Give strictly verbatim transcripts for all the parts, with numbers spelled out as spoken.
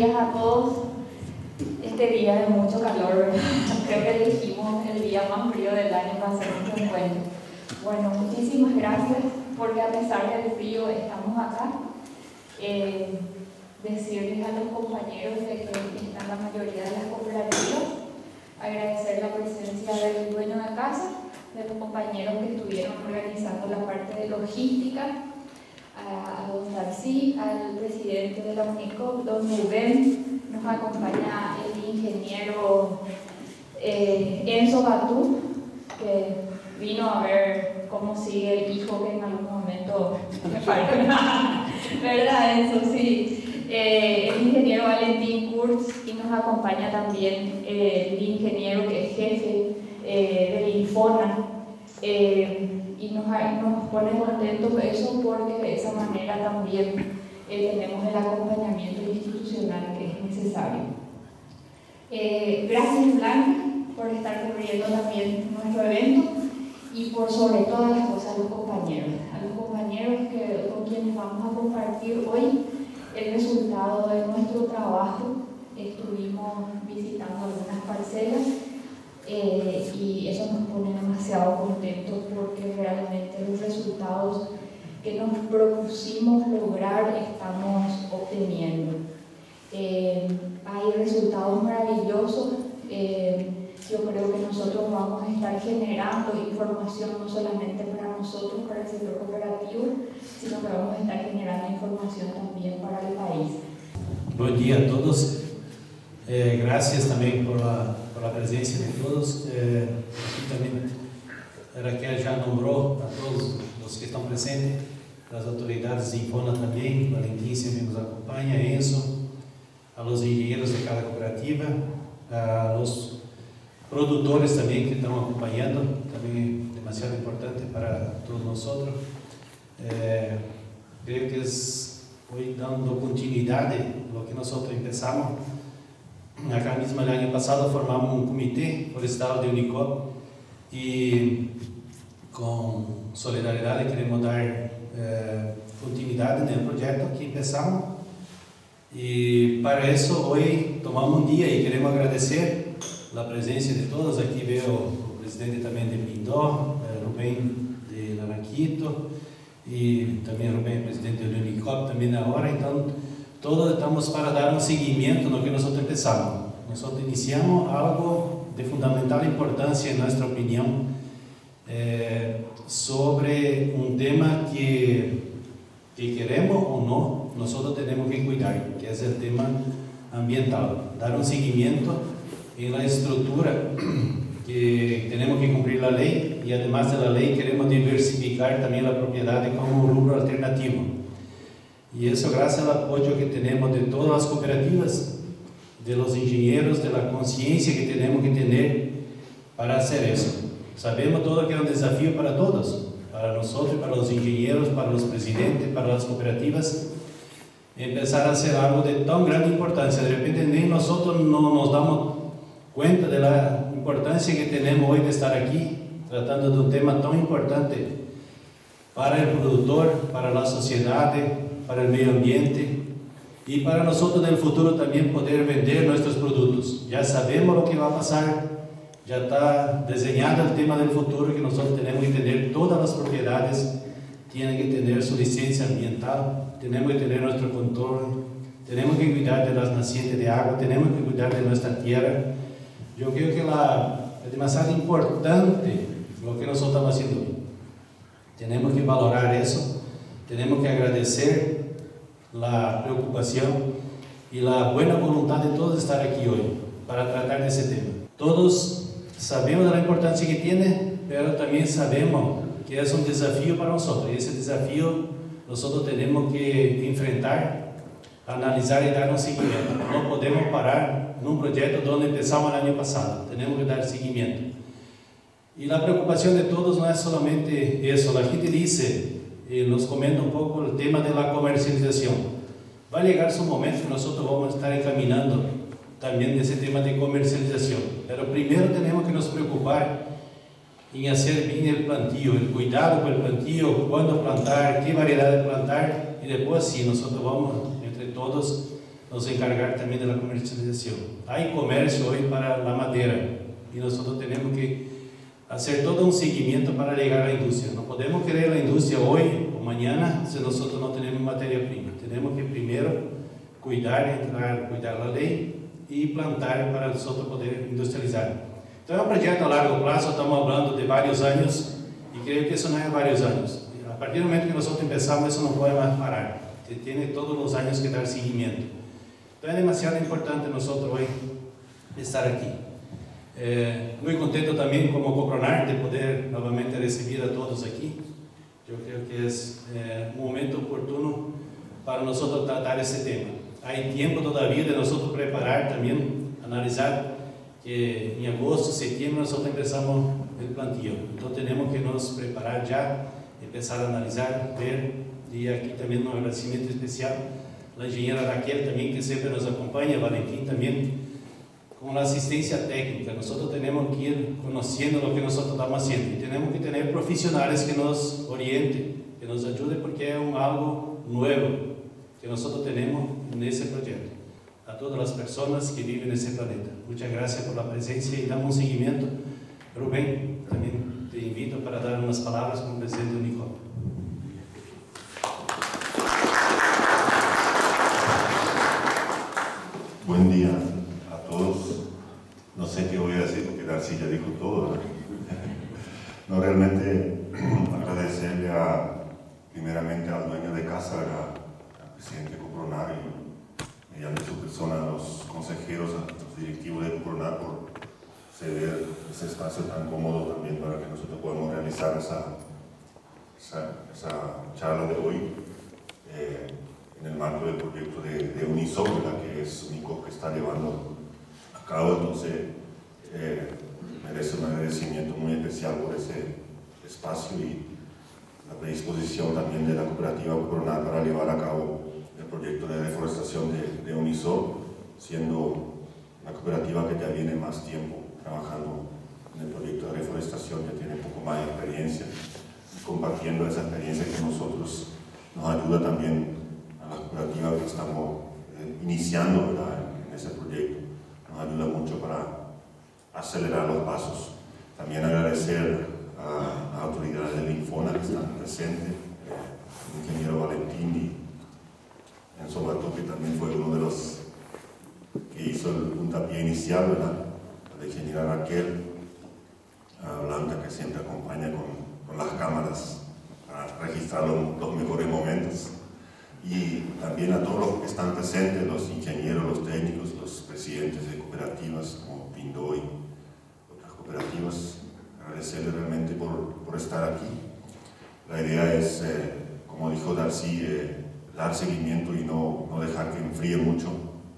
días a todos. Este día de mucho calor, creo que elegimos el día más frío del año para hacer nuestro encuentro. Bueno, muchísimas gracias porque a pesar del frío estamos acá. Eh, decirles a los compañeros de que están la mayoría de las cooperativas, agradecer la presencia del dueño de casa, de los compañeros que estuvieron organizando la parte de logística, a, a don Darcy, al presidente de la UNICOP, don Rubén, nos acompaña el ingeniero eh, Enzo Batú, que vino a ver cómo sigue el hijo que en algún momento me falta. ¿Verdad, Enzo? Sí. Eh, el ingeniero Valentín Kurz, y nos acompaña también eh, el ingeniero que es jefe eh, del INFONA, eh, y nos, nos pone contentos eso porque de esa manera también eh, tenemos el acompañamiento institucional que es necesario. Eh, gracias, Blanca, por estar cubriendo también nuestro evento y por sobre todas las cosas a los compañeros, a los compañeros que, con quienes vamos a compartir hoy el resultado de nuestro trabajo. Estuvimos visitando algunas parcelas eh, y eso nos pone demasiado contentos porque realmente los resultados que nos propusimos lograr estamos obteniendo. Eh, hay resultados maravillosos. Eh, yo creo que nosotros vamos a estar generando información no solamente para nosotros, para el sector cooperativo, sino que vamos a estar generando información también para el país. Buen día a todos. Eh, gracias también por la, por la presencia de todos. Eh, aquí también Raquel ya nombró a todos los que están presentes, las autoridades de INFONA también, Valentín siempre nos acompaña, Enzo, a los ingenieros de cada cooperativa, a los produtores también que están acompañando, también demasiado importante para todos nosotros. Eh, creo que es hoy dando continuidad a lo que nosotros empezamos. Acá mismo el año pasado formamos un comité forestal de UNICOP y con solidaridad queremos dar eh, continuidad en el proyecto que empezamos, y para eso hoy tomamos un día y queremos agradecer la presencia de todos. Aquí veo el presidente también de Pindó, eh, Rubén de Naranquito, y también Rubén, presidente de UNICOP también ahora. Entonces, todos estamos para dar un seguimiento a lo que nosotros empezamos. Nosotros iniciamos algo de fundamental importancia, en nuestra opinión, eh, sobre un tema que, que queremos o no, nosotros tenemos que cuidar, que es el tema ambiental. Dar un seguimiento en la estructura que tenemos que cumplir la ley, y además de la ley queremos diversificar también la propiedad como un rubro alternativo. Y eso gracias al apoyo que tenemos de todas las cooperativas, de los ingenieros, de la conciencia que tenemos que tener para hacer eso. Sabemos todo que es un desafío para todos, para nosotros, para los ingenieros, para los presidentes, para las cooperativas, empezar a hacer algo de tan grande importancia. De repente ni nosotros no nos damos cuenta de la importancia que tenemos hoy de estar aquí tratando de un tema tan importante para el productor, para la sociedad, para el medio ambiente y para nosotros en el futuro también poder vender nuestros productos. Ya sabemos lo que va a pasar, ya está diseñado el tema del futuro, que nosotros tenemos que tener todas las propiedades, tienen que tener su licencia ambiental, tenemos que tener nuestro control, tenemos que cuidar de las nacientes de agua, tenemos que cuidar de nuestra tierra. Yo creo que la, es demasiado importante lo que nosotros estamos haciendo hoy. Tenemos que valorar eso, tenemos que agradecer la preocupación y la buena voluntad de todos estar aquí hoy para tratar de ese tema. Todos sabemos de la importancia que tiene, pero también sabemos que es un desafío para nosotros, y ese desafío nosotros tenemos que enfrentar, analizar y dar un seguimiento. No podemos parar en un proyecto donde empezamos el año pasado, tenemos que dar seguimiento. Y la preocupación de todos no es solamente eso. La gente dice, y nos comenta un poco el tema de la comercialización. Va a llegar su momento que nosotros vamos a estar encaminando también ese tema de comercialización, pero primero tenemos que nos preocupar en hacer bien el plantío, el cuidado con el plantío, cuándo plantar, qué variedad de plantar, y después sí, nosotros vamos entre todos nos encargar también de la comercialización. Hay comercio hoy para la madera y nosotros tenemos que hacer todo un seguimiento para llegar a la industria. No podemos querer la industria hoy o mañana si nosotros no tenemos materia prima. Tenemos que primero cuidar, entrar, cuidar la ley y plantar para nosotros poder industrializar. Então é um projeto a largo prazo, estamos falando de vários anos e creio que isso não é vários anos. A partir do momento que nós empezamos, isso não pode mais parar. Tem todos os anos que dar seguimento. Então é demasiado importante nós hoje estar aqui. Eh, muito contente também como Copronar de poder novamente receber a todos aqui. Eu creio que é eh, um momento oportuno para nós tratar esse tema. Há tempo todavia de nós preparar também, analisar que em agosto, setembro nós começamos o plantio. Então temos que nos preparar já, começar a analisar, ver, e aqui também um agradecimento especial à engenheira Raquel também, que sempre nos acompanha, Valentim também, com a assistência técnica. Nós temos que ir conhecendo o que nós estamos fazendo e temos que ter profissionais que nos orientem, que nos ajudem, porque é um algo novo que nós temos nesse projeto. A todas as pessoas que vivem nesse planeta. Muitas graças por a presença e damos um seguimento. Rubén, também te invito para dar umas palavras como presidente do Unicop. Buen día a todos. No sé qué voy a decir porque Darcy ya dijo todo, ¿no? No, realmente agradecerle a, primeramente al dueño de casa, al presidente Copronar y mediante su persona a los consejeros, a los directivos de Copronar por ceder ese espacio tan cómodo también para que nosotros podamos realizar esa, esa, esa charla de hoy. Eh, en el marco del proyecto de, de Unisol, que es Unicop que está llevando a cabo. Entonces eh, merece un agradecimiento muy especial por ese espacio y la predisposición también de la cooperativa Copronar para llevar a cabo el proyecto de reforestación de, de Unisol, siendo la cooperativa que ya viene más tiempo trabajando en el proyecto de reforestación, ya tiene un poco más de experiencia, y compartiendo esa experiencia que nosotros nos ayuda también a la cooperativa que estamos eh, iniciando, ¿verdad?, en ese proyecto. Nos ayuda mucho para acelerar los pasos. También agradecer a las autoridades del Infona que están presentes, eh, el ingeniero Valentín y Enzo Bato, que también fue uno de los que hizo el puntapié inicial, ¿verdad?, a la ingeniera Raquel, a Blanca, que siempre acompaña con, con las cámaras para registrar los, los mejores momentos. Y también a todos los que están presentes, los ingenieros, los técnicos, los presidentes de cooperativas como Pindó y otras cooperativas, agradecerles realmente por, por estar aquí. La idea es, eh, como dijo Darcy, eh, dar seguimiento y no, no dejar que enfríe mucho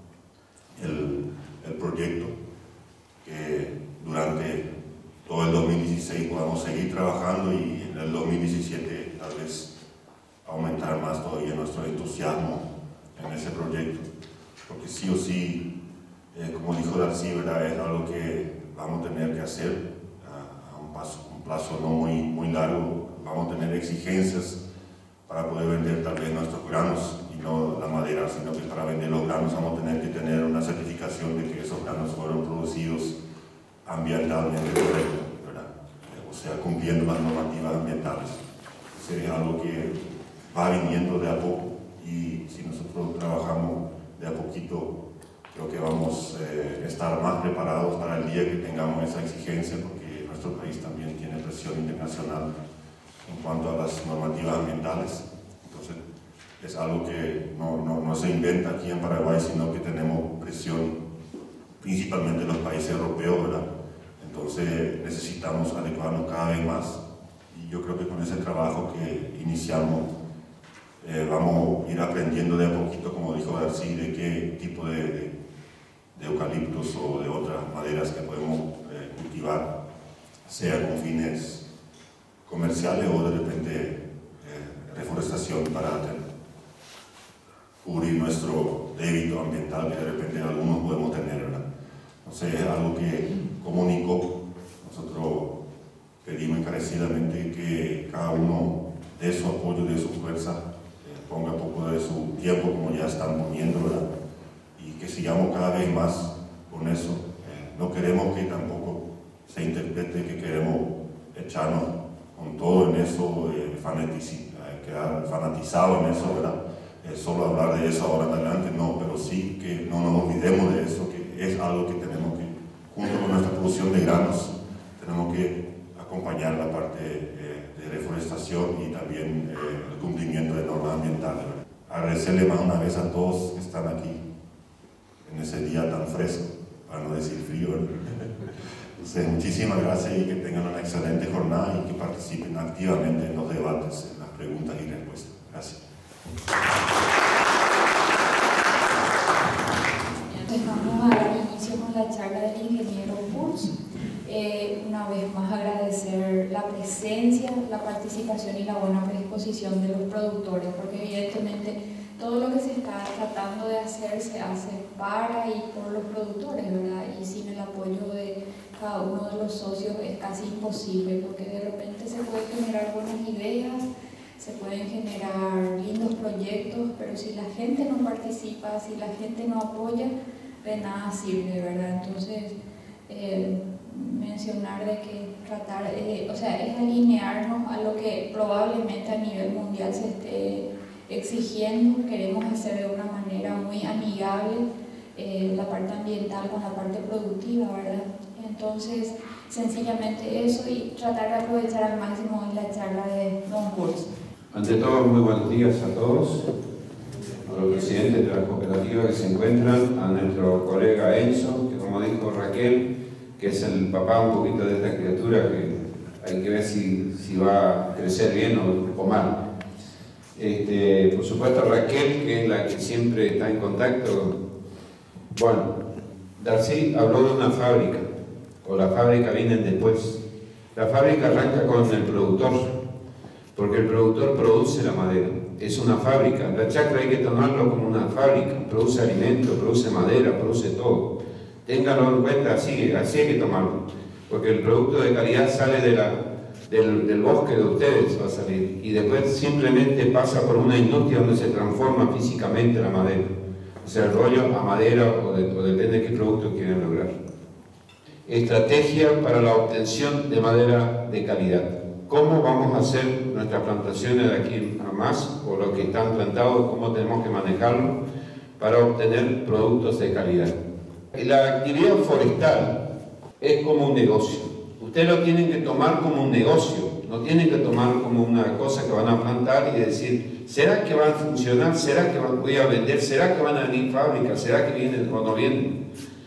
el, el proyecto, que durante todo el dos mil dieciséis podamos seguir trabajando y en el dos mil diecisiete tal vez aumentar más todavía nuestro entusiasmo en ese proyecto, porque sí o sí, eh, como dijo Darcy, ¿verdad?, es algo que vamos a tener que hacer a, a un, paso, un plazo no muy, muy largo. Vamos a tener exigencias para poder vender tal vez nuestros granos y no la madera, sino que para vender los granos vamos a tener que tener una certificación de que esos granos fueron producidos ambientalmente correctos, ¿verdad?, o sea, cumpliendo las normativas ambientales. Sería algo que va viniendo de a poco y si nosotros trabajamos de a poquito, creo que vamos a eh, estar más preparados para el día que tengamos esa exigencia, porque nuestro país también tiene presión internacional en cuanto a las normativas ambientales. Entonces es algo que no, no, no se inventa aquí en Paraguay, sino que tenemos presión principalmente en los países europeos, ¿verdad? Entonces necesitamos adecuarnos cada vez más y yo creo que con ese trabajo que iniciamos Eh, vamos a ir aprendiendo de a poquito, como dijo Darcy, de qué tipo de, de, de eucaliptos o de otras maderas que podemos eh, cultivar, sea con fines comerciales o de repente eh, reforestación para tener, cubrir nuestro débito ambiental que de repente algunos podemos tener, ¿verdad? Entonces es algo que como Unicop nosotros pedimos encarecidamente que cada uno dé su apoyo, dé su fuerza, ponga un poco de su tiempo, como ya están poniendo, ¿verdad?, sigamos cada vez más con eso. Eh, no queremos que tampoco se interprete que queremos echarnos con todo en eso, eh, fanatici, eh, quedar fanatizado en eso, ¿verdad? Eh, solo hablar de eso ahora en adelante, no, pero sí que no nos olvidemos de eso, que es algo que tenemos que, junto con nuestra producción de granos, tenemos que acompañar la parte eh, de reforestación y también eh, el cumplimiento de normas ambientales. Agradecerle más una vez a todos que están aquí en ese día tan fresco, para no decir frío, ¿verdad? Entonces, muchísimas gracias y que tengan una excelente jornada y que participen activamente en los debates, en las preguntas y respuestas. Gracias. Vamos a dar inicio con la charla del ingeniero Kurz. Eh, una vez más agradecer la presencia, la participación y la buena predisposición de los productores, porque evidentemente todo lo que se está tratando de hacer se hace para y por los productores, ¿verdad? Y sin el apoyo de cada uno de los socios es casi imposible, porque de repente se pueden generar buenas ideas, se pueden generar lindos proyectos, pero si la gente no participa, si la gente no apoya, de nada sirve, ¿verdad? Entonces, eh, mencionar de que tratar, eh, o sea, es alinearnos a lo que probablemente a nivel mundial se esté exigiendo. Queremos hacer de una manera muy amigable eh, la parte ambiental con la parte productiva, ¿verdad? Entonces, sencillamente eso y tratar de aprovechar al máximo la charla de Don Kurz. Ante todo, muy buenos días a todos, a los presidentes de la cooperativa que se encuentran, a nuestro colega Enzo, que como dijo Raquel, que es el papá un poquito de esta criatura, que hay que ver si, si va a crecer bien o, o mal. Este, por supuesto Raquel, que es la que siempre está en contacto. Bueno, Darcy habló de una fábrica, o la fábrica viene después. La fábrica arranca con el productor, porque el productor produce la madera, es una fábrica. La chacra hay que tomarlo como una fábrica, produce alimento, produce madera, produce todo. Ténganlo en cuenta, así, así hay que tomarlo, porque el producto de calidad sale de la, del, del bosque de ustedes, va a salir, y después simplemente pasa por una industria donde se transforma físicamente la madera, o sea, el rollo a madera o, de, o depende de qué producto quieren lograr. Estrategia para la obtención de madera de calidad. ¿Cómo vamos a hacer nuestras plantaciones de aquí a más, o lo que están plantados, cómo tenemos que manejarlo para obtener productos de calidad? La actividad forestal es como un negocio. Ustedes lo tienen que tomar como un negocio, no tienen que tomar como una cosa que van a plantar y decir, ¿será que van a funcionar? ¿Será que voy a vender? ¿Será que van a venir fábricas? ¿Será que vienen o no vienen?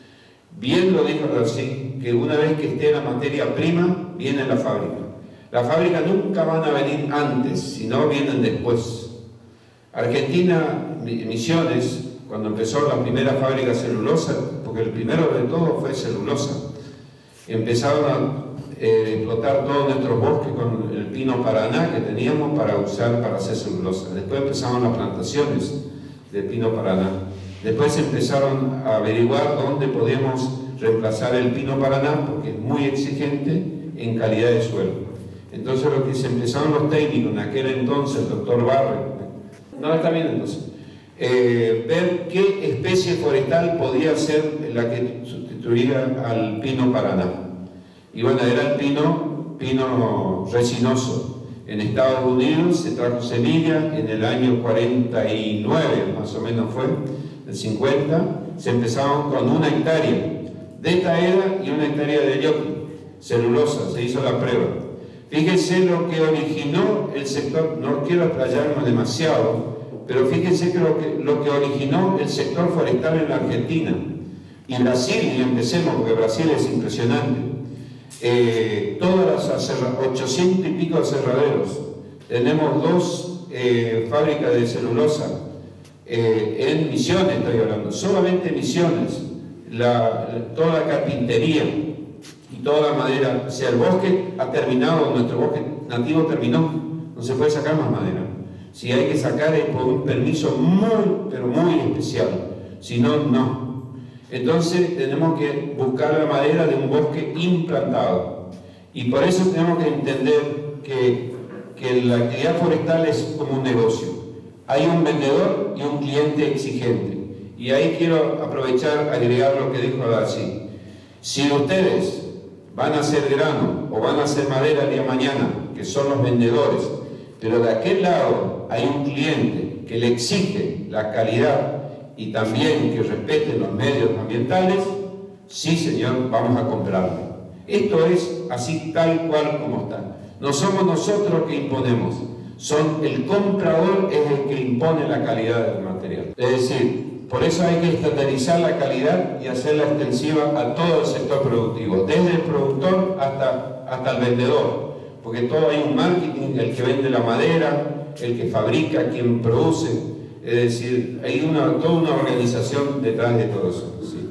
Bien lo dijo Rossi, que una vez que esté la materia prima, viene la fábrica. Las fábricas nunca van a venir antes, sino vienen después. Argentina, Misiones, cuando empezó la primera fábrica celulosa, porque el primero de todo fue celulosa, empezaron a eh, explotar todos nuestros bosques con el pino Paraná que teníamos para usar para hacer celulosa. Después empezaron las plantaciones de pino Paraná. Después empezaron a averiguar dónde podíamos reemplazar el pino Paraná, porque es muy exigente en calidad de suelo. Entonces lo que se empezaron los técnicos en aquel entonces, el doctor Barre, no está bien entonces, eh, ver qué especie forestal podía ser la que sustituiría al pino Paraná. Y bueno, era el pino, pino resinoso. En Estados Unidos se trajo semilla en el año cuarenta y nueve, más o menos fue, el cincuenta, se empezaron con una hectárea de taera y una hectárea de yoki, celulosa, se hizo la prueba. Fíjense lo que originó el sector, no quiero explayarme demasiado, pero fíjense que lo, que lo que originó el sector forestal en la Argentina. Y Brasil, y empecemos, porque Brasil es impresionante. Eh, todas las ochocientos y pico aserraderos, tenemos dos eh, fábricas de celulosa, eh, en Misiones estoy hablando, solamente Misiones, la, toda la carpintería, y toda la madera, o sea, el bosque ha terminado, nuestro bosque nativo terminó, no se puede sacar más madera. Si hay que sacar es por un permiso muy, pero muy especial, si no, no. Entonces tenemos que buscar la madera de un bosque implantado. Y por eso tenemos que entender que, que la actividad forestal es como un negocio. Hay un vendedor y un cliente exigente. Y ahí quiero aprovechar, agregar lo que dijo Darcy. Si ustedes van a hacer grano o van a hacer madera el día de mañana, que son los vendedores, pero de aquel lado hay un cliente que le exige la calidad y también que respete los medios ambientales, sí señor, vamos a comprarlo. Esto es así tal cual como está. No somos nosotros que imponemos, son el comprador es el que impone la calidad del material. Es decir, por eso hay que estandarizar la calidad y hacerla extensiva a todo el sector productivo, desde el productor hasta, hasta el vendedor, porque todo hay un marketing, el que vende la madera, el que fabrica, quien produce, es decir, hay una, toda una organización detrás de todo eso. ¿Sí?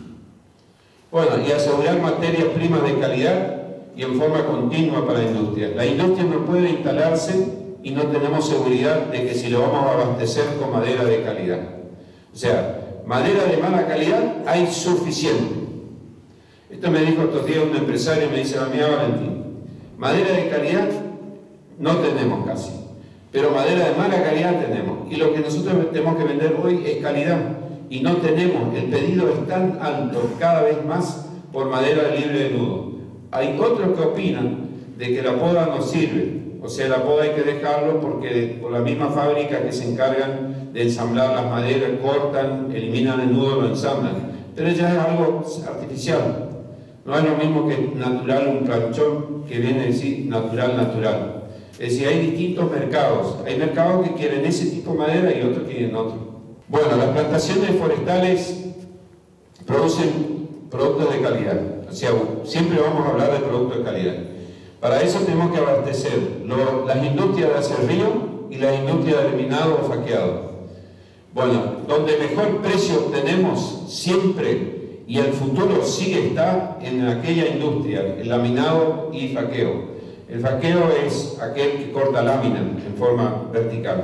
Bueno, y asegurar materias primas de calidad y en forma continua para la industria. La industria no puede instalarse y no tenemos seguridad de que si lo vamos a abastecer con madera de calidad. O sea, madera de mala calidad hay suficiente. Esto me dijo estos días un empresario, me dice, mira Valentín, madera de calidad no tenemos casi, pero madera de mala calidad tenemos. Y lo que nosotros tenemos que vender hoy es calidad. Y no tenemos, el pedido es tan alto cada vez más por madera libre de nudo. Hay otros que opinan de que la poda no sirve. O sea, la poda hay que dejarlo porque por la misma fábrica que se encargan de ensamblar las maderas, cortan, eliminan el nudo, lo ensamblan. Pero ya es algo artificial. No es lo mismo que natural, un planchón que viene a decir natural, natural. Es decir, hay distintos mercados. Hay mercados que quieren ese tipo de madera y otros que quieren otro. Bueno, las plantaciones forestales producen productos de calidad. O sea, siempre vamos a hablar de productos de calidad. Para eso tenemos que abastecer lo, las industrias de aserrío y las industrias de laminado o faqueado. Bueno, donde mejor precio obtenemos siempre y el futuro sigue está en aquella industria, el laminado y faqueo. El faqueo es aquel que corta lámina en forma vertical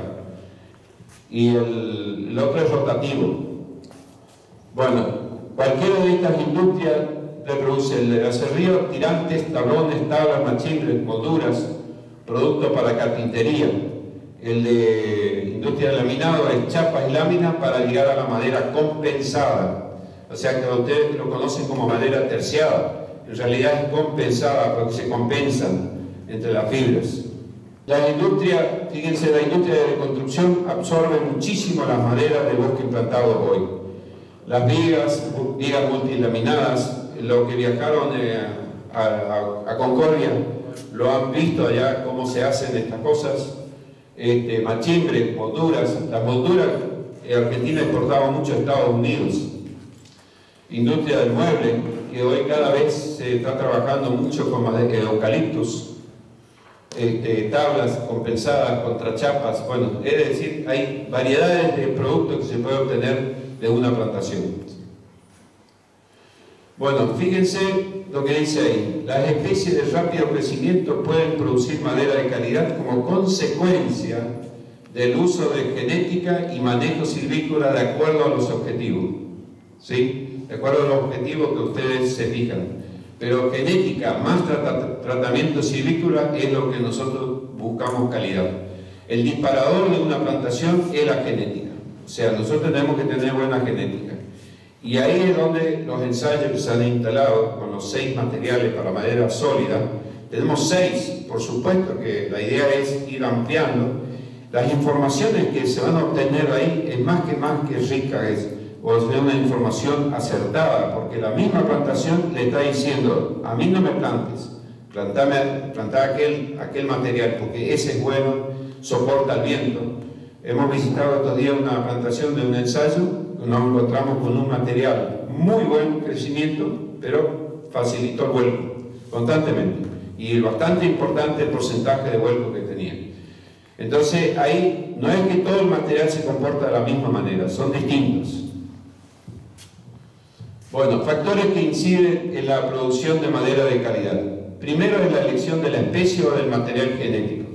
y el, el otro es rotativo. Bueno, cualquiera de estas industrias reproduce el de aserrío, tirantes, tablones, tablas, machimbres, molduras, productos para carpintería. El de industria de laminado es chapas y láminas para llegar a la madera compensada. O sea que ustedes lo conocen como madera terciada. En realidad es compensada porque se compensan entre las fibras. La industria, fíjense, la industria de construcción absorbe muchísimo las maderas de bosque implantados hoy. Las vigas, vigas multilaminadas, los que viajaron eh, a, a, a Concordia lo han visto allá cómo se hacen estas cosas. Este, machimbres, molduras. Las molduras, eh, Argentina exportaba mucho a Estados Unidos. Industria del mueble, que hoy cada vez se está trabajando mucho con eh, eucaliptus. Este, tablas compensadas contra chapas. Bueno, es decir, hay variedades de productos que se puede obtener de una plantación. Bueno, fíjense lo que dice ahí. Las especies de rápido crecimiento pueden producir madera de calidad como consecuencia del uso de genética y manejo silvícola de acuerdo a los objetivos. ¿Sí? De acuerdo a los objetivos que ustedes se fijan. Pero genética más trata, tratamiento silvícola es lo que nosotros buscamos calidad. El disparador de una plantación es la genética. O sea, nosotros tenemos que tener buena genética. Y ahí es donde los ensayos que se han instalado con los seis materiales para madera sólida, tenemos seis, por supuesto que la idea es ir ampliando. Las informaciones que se van a obtener ahí es más que más que rica, es, o es una información acertada, porque la misma plantación le está diciendo, a mí no me plantes, plantame, plantá aquel, aquel material, porque ese es bueno, soporta el viento. Hemos visitado estos días una plantación de un ensayo, nos encontramos con un material muy buen crecimiento, pero facilitó el vuelco constantemente y bastante importante el porcentaje de vuelco que tenía. Entonces ahí no es que todo el material se comporta de la misma manera, son distintos. Bueno, factores que inciden en la producción de madera de calidad. Primero es la elección de la especie o del material genético.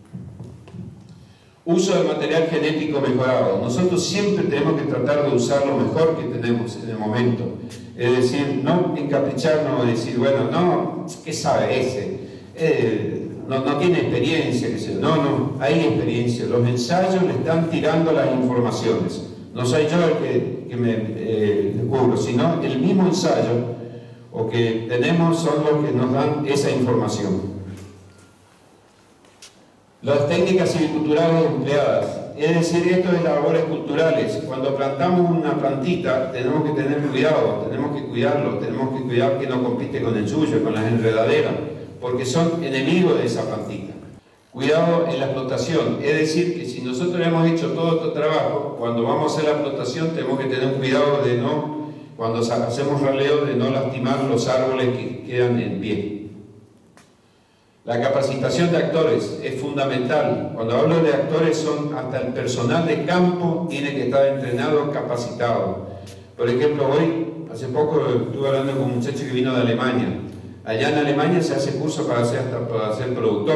Uso del material genético mejorado. Nosotros siempre tenemos que tratar de usar lo mejor que tenemos en el momento. Es decir, no encapricharnos y decir, bueno, no, ¿qué sabe ese? Eh, no, no tiene experiencia. Que se... No, no, hay experiencia. Los ensayos le están tirando las informaciones. No soy yo el que, que me eh, cubro, sino el mismo ensayo o que tenemos son los que nos dan esa información. Las técnicas silviculturales empleadas, es decir, esto de labores culturales. Cuando plantamos una plantita tenemos que tener cuidado, tenemos que cuidarlo, tenemos que cuidar que no compite con el suyo, con las enredaderas, porque son enemigos de esa plantita. Cuidado en la explotación, es decir, que si nosotros hemos hecho todo este trabajo, cuando vamos a hacer la explotación tenemos que tener cuidado de no, cuando hacemos raleo, de no lastimar los árboles que quedan en pie. La capacitación de actores es fundamental. Cuando hablo de actores, son hasta el personal de campo tiene que estar entrenado, capacitado. Por ejemplo, hoy, hace poco estuve hablando con un muchacho que vino de Alemania. Allá en Alemania se hace curso para ser, hasta para ser productor.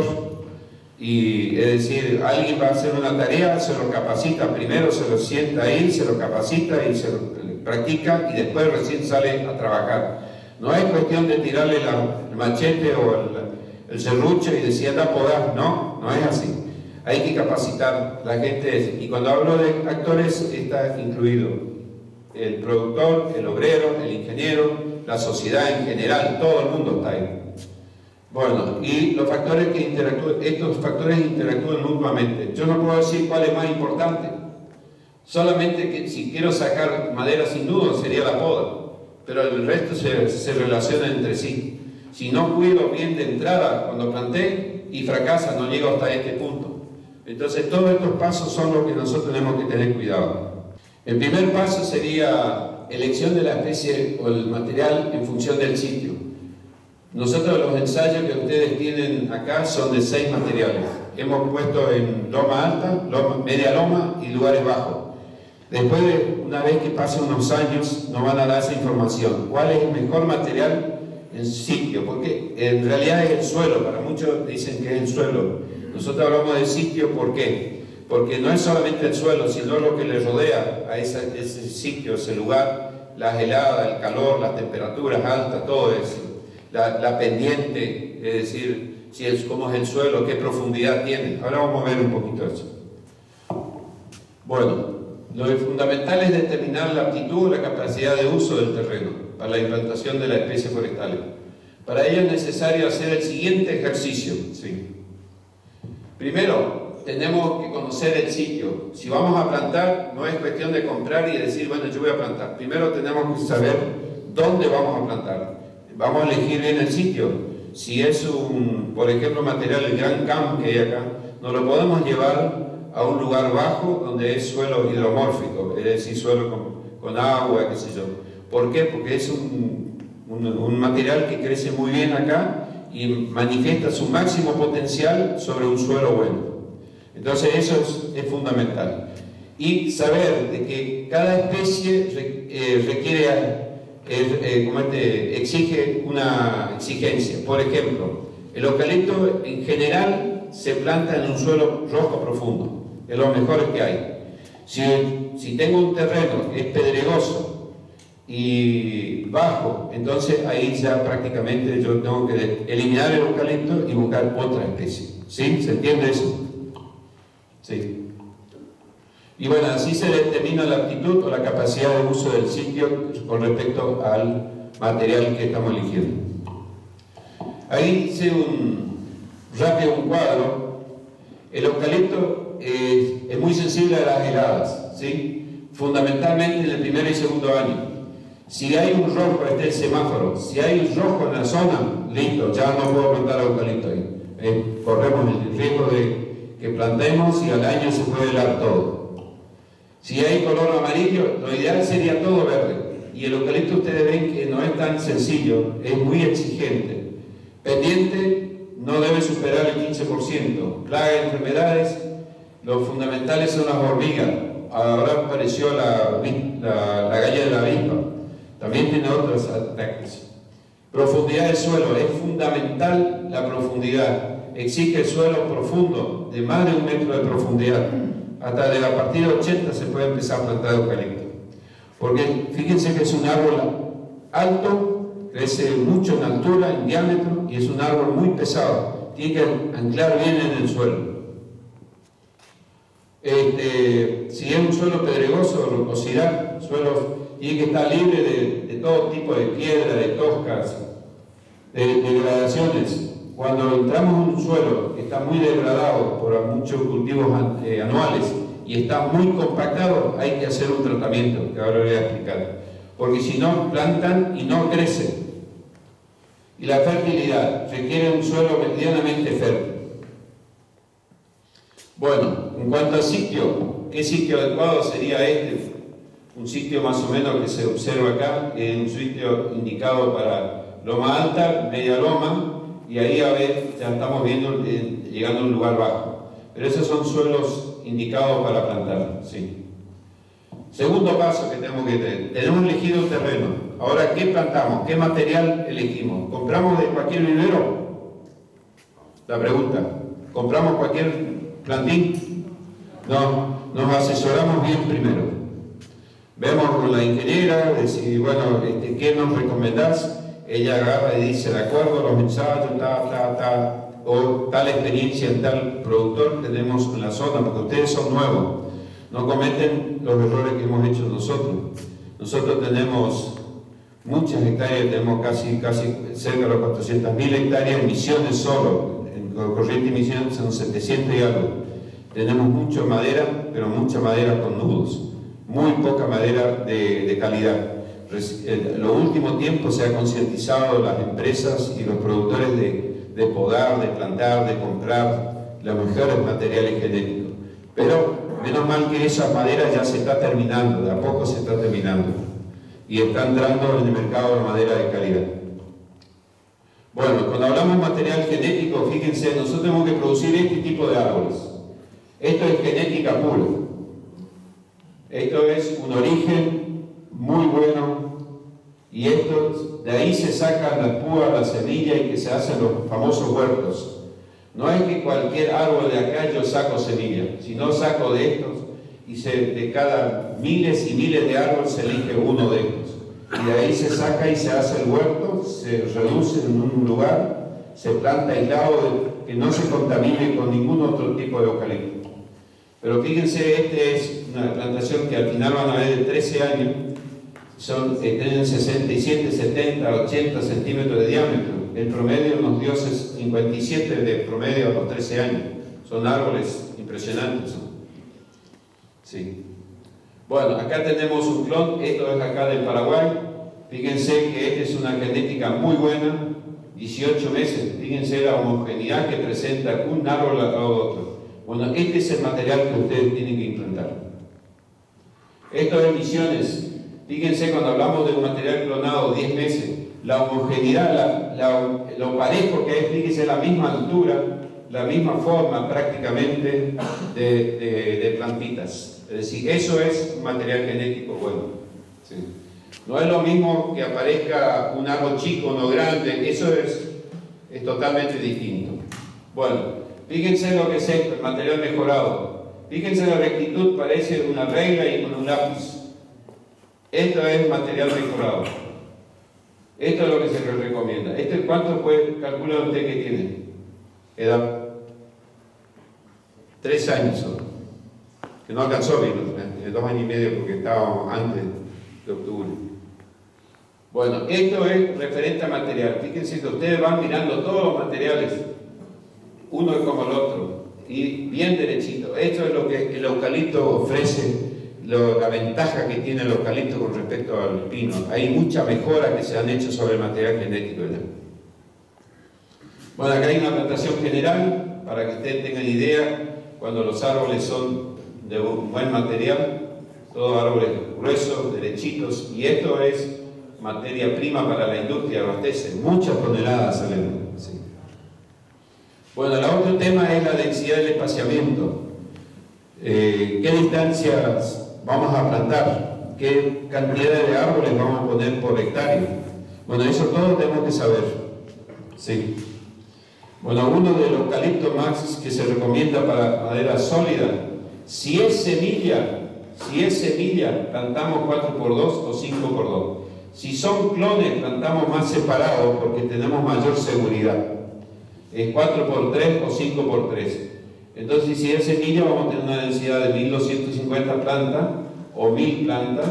Y es decir, alguien va a hacer una tarea, se lo capacita, primero se lo sienta ahí, se lo capacita y se lo practica y después recién sale a trabajar. No es cuestión de tirarle la, el machete o el el serrucho y decía anda a podar, no, no es así. Hay que capacitar la gente, y cuando hablo de actores está incluido el productor, el obrero, el ingeniero, la sociedad en general, todo el mundo está ahí. Bueno, y los factores que interactúan, estos factores interactúan mutuamente. Yo no puedo decir cuál es más importante, solamente que si quiero sacar madera sin nudo sería la poda, pero el resto se, se relaciona entre sí. Si no cuido bien de entrada cuando planté y fracasa, no llego hasta este punto. Entonces todos estos pasos son los que nosotros tenemos que tener cuidado. El primer paso sería elección de la especie o el material en función del sitio. Nosotros los ensayos que ustedes tienen acá son de seis materiales. Hemos puesto en loma alta, loma, media loma y lugares bajos. Después, de, una vez que pasen unos años, nos van a dar esa información. ¿Cuál es el mejor material en sitio? Porque en realidad es el suelo. Para muchos dicen que es el suelo. Nosotros hablamos de sitio, ¿por qué? Porque no es solamente el suelo, sino lo que le rodea a ese, ese sitio, ese lugar, las heladas, el calor, las temperaturas altas, todo eso. La, la pendiente, es decir, si es, cómo es el suelo, qué profundidad tiene. Ahora vamos a ver un poquito eso. Bueno, lo fundamental es determinar la aptitud o la capacidad de uso del terreno para la implantación de las especies forestales. Para ello es necesario hacer el siguiente ejercicio. ¿Sí? Primero, tenemos que conocer el sitio. Si vamos a plantar, no es cuestión de comprar y decir, bueno, yo voy a plantar. Primero tenemos que saber dónde vamos a plantar. Vamos a elegir bien el sitio. Si es un, por ejemplo, material, el Gran Camp que hay acá, nos lo podemos llevar a un lugar bajo donde es suelo hidromórfico, es decir, suelo con, con agua, qué sé yo. ¿Por qué? Porque es un, un, un material que crece muy bien acá y manifiesta su máximo potencial sobre un suelo bueno. Entonces eso es, es fundamental. Y saber de que cada especie re, eh, requiere, eh, eh, como este, exige una exigencia. Por ejemplo, el eucalipto en general se planta en un suelo rojo profundo. Es lo mejor que hay. Si, si tengo un terreno que es pedregoso y bajo, entonces ahí ya prácticamente yo tengo que eliminar el eucalipto y buscar otra especie. ¿Sí? ¿Se entiende eso? Sí. Y bueno, así se determina la aptitud o la capacidad de uso del sitio con respecto al material que estamos eligiendo. Ahí hice un rápido un cuadro. El eucalipto Eh, es muy sensible a las heladas, ¿sí? Fundamentalmente en el primer y segundo año. Si hay un rojo, este es el semáforo, si hay rojo en la zona, listo, ya no puedo plantar eucalipto ahí. Eh, corremos el riesgo de que plantemos y al año se puede helar todo. Si hay color amarillo, lo ideal sería todo verde. Y el eucalipto ustedes ven que no es tan sencillo, es muy exigente. Pendiente no debe superar el quince por ciento. Plagas y enfermedades, los fundamentales son las hormigas. Ahora apareció la, la, la galla de la avispa. También tiene otros ataques. Profundidad del suelo. Es fundamental la profundidad. Exige el suelo profundo, de más de un metro de profundidad. Hasta de la partida ochenta se puede empezar a plantar eucalipto. Porque fíjense que es un árbol alto, crece mucho en altura, en diámetro, y es un árbol muy pesado. Tiene que anclar bien en el suelo. Este, si es un suelo pedregoso o rocosidad, suelos tiene que estar libre de, de todo tipo de piedra, de toscas, de, de degradaciones. Cuando entramos en un suelo que está muy degradado por muchos cultivos eh, anuales y está muy compactado, hay que hacer un tratamiento, que ahora voy a explicar. Porque si no, plantan y no crecen. Y la fertilidad requiere un suelo medianamente fértil. Bueno, en cuanto al sitio, ¿qué sitio adecuado sería este? Un sitio más o menos que se observa acá, es un sitio indicado para loma alta, media loma, y ahí a ver, ya estamos viendo, eh, llegando a un lugar bajo. Pero esos son suelos indicados para plantar, sí. Segundo paso que tenemos que tener, tenemos elegido el terreno. Ahora, ¿qué plantamos? ¿Qué material elegimos? ¿Compramos de cualquier vivero? La pregunta, ¿compramos cualquier plantín? No, nos asesoramos bien primero. Vemos con la ingeniera, decir, bueno, este, ¿qué nos recomendás? Ella agarra y dice, de acuerdo a los ensayos, ta, ta, ta, o tal experiencia en tal productor tenemos en la zona, porque ustedes son nuevos, no cometen los errores que hemos hecho nosotros. Nosotros tenemos muchas hectáreas, tenemos casi, casi cerca de los cuatrocientas mil hectáreas en Misiones solo, en Corrientes y Misiones son setecientos y algo. Tenemos mucha madera, pero mucha madera con nudos, muy poca madera de, de calidad. En los últimos tiempos se ha concientizado las empresas y los productores de, de podar, de plantar, de comprar los mejores materiales genéticos. Pero menos mal que esa madera ya se está terminando, de a poco se está terminando. Y está entrando en el mercado de madera de calidad. Bueno, cuando hablamos de material genético, fíjense, nosotros tenemos que producir este tipo de árboles. Esto es genética pura. Esto es un origen muy bueno, y esto, de ahí se sacan las púas, las semillas y que se hacen los famosos huertos. No es que cualquier árbol de acá yo saco semillas, sino saco de estos y se, de cada miles y miles de árboles se elige uno de estos. Y de ahí se saca y se hace el huerto, se reduce en un lugar, se planta aislado de, que no se contamine con ningún otro tipo de eucalipto. Pero fíjense, esta es una plantación que al final van a ver de trece años, son, eh, tienen sesenta y siete, setenta, ochenta centímetros de diámetro. El promedio nos dio cincuenta y siete de promedio a los trece años. Son árboles impresionantes, ¿no? Sí. Bueno, acá tenemos un clon, esto es acá del Paraguay. Fíjense que esta es una genética muy buena, dieciocho meses. Fíjense la homogeneidad que presenta un árbol al lado de otro. Bueno, este es el material que ustedes tienen que implantar. Esto es Misiones. Fíjense, cuando hablamos de un material clonado diez meses, la homogeneidad, la, la, lo parejo que es, fíjense, la misma altura, la misma forma prácticamente de, de, de plantitas. Es decir, eso es un material genético bueno. Sí. No es lo mismo que aparezca un árbol chico, uno grande, eso es, es totalmente distinto. Bueno, fíjense lo que es esto, el material mejorado. Fíjense la rectitud, parece una regla y con un lápiz. Esto es material mejorado. Esto es lo que se les recomienda. ¿Esto cuánto puede calcular usted que tiene? Edad. Tres años solo. Que no alcanzó bien, ¿eh? Dos años y medio porque estábamos antes de octubre. Bueno, esto es referente a material. Fíjense que ustedes van mirando todos los materiales, uno es como el otro, y bien derechito. Esto es lo que el eucalipto ofrece. Lo, la ventaja que tiene el eucalipto con respecto al pino. Hay mucha mejora que se han hecho sobre el material genético, ¿verdad? Bueno, acá hay una plantación general para que ustedes tengan idea. Cuando los árboles son de un buen material, todos árboles gruesos, derechitos, y esto es materia prima para la industria, abastece muchas toneladas al año. Sí. Bueno, el otro tema es la densidad del espaciamiento. Eh, ¿Qué distancias vamos a plantar? ¿Qué cantidad de árboles vamos a poner por hectárea? Bueno, eso todo tenemos que saber. Sí. Bueno, uno de los eucaliptos más que se recomienda para madera sólida, si es semilla, si es semilla, plantamos cuatro por dos o cinco por dos. Si son clones, plantamos más separados porque tenemos mayor seguridad. Es cuatro por tres o cinco por tres. Entonces, si es semilla, vamos a tener una densidad de mil doscientas cincuenta plantas o mil plantas,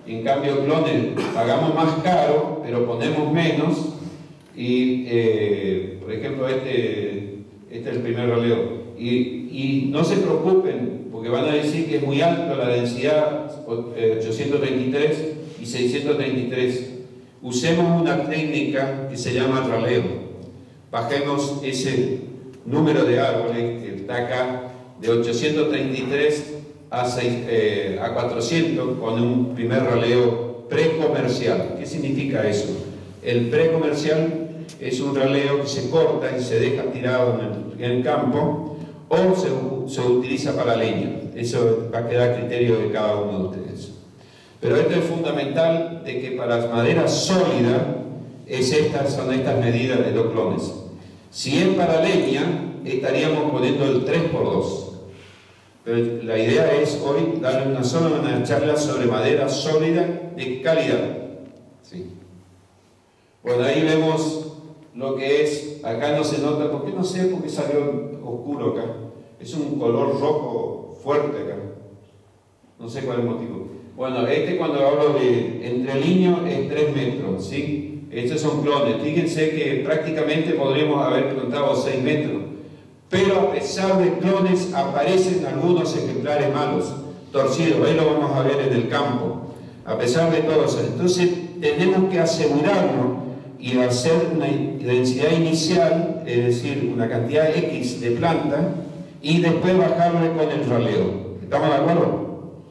En cambio, clones pagamos más caro, pero ponemos menos. Y, eh, por ejemplo, este, este es el primer raleo. Y, y no se preocupen, porque van a decir que es muy alto la densidad ochocientos treinta y tres y seiscientos treinta y tres. Usemos una técnica que se llama raleo. Bajemos ese número de árboles que está acá de ochocientos treinta y tres a, seis, eh, a cuatrocientos con un primer raleo precomercial. ¿Qué significa eso? El precomercial es un raleo que se corta y se deja tirado en el, en el campo, o se, se utiliza para leña. Eso va a quedar a criterio de cada uno de ustedes. Pero esto es fundamental, de que para las maderas sólidas es estas, son estas medidas de los clones. Si es para leña, estaríamos poniendo el tres por dos. Pero la idea es hoy darle una sola una charla sobre madera sólida de calidad. ¿Sí? Bueno, ahí vemos lo que es, acá no se nota, ¿por qué no sé por qué salió oscuro acá? Es un color rojo fuerte acá. No sé cuál es el motivo. Bueno, este cuando hablo de entre líneas es tres metros, ¿sí? Estos son clones. Fíjense que prácticamente podríamos haber plantado seis metros. Pero a pesar de clones aparecen algunos ejemplares malos, torcidos. Ahí lo vamos a ver en el campo. A pesar de todo eso. Entonces tenemos que asegurarnos y hacer una densidad inicial, es decir, una cantidad X de planta, y después bajarle con el raleo. ¿Estamos de acuerdo?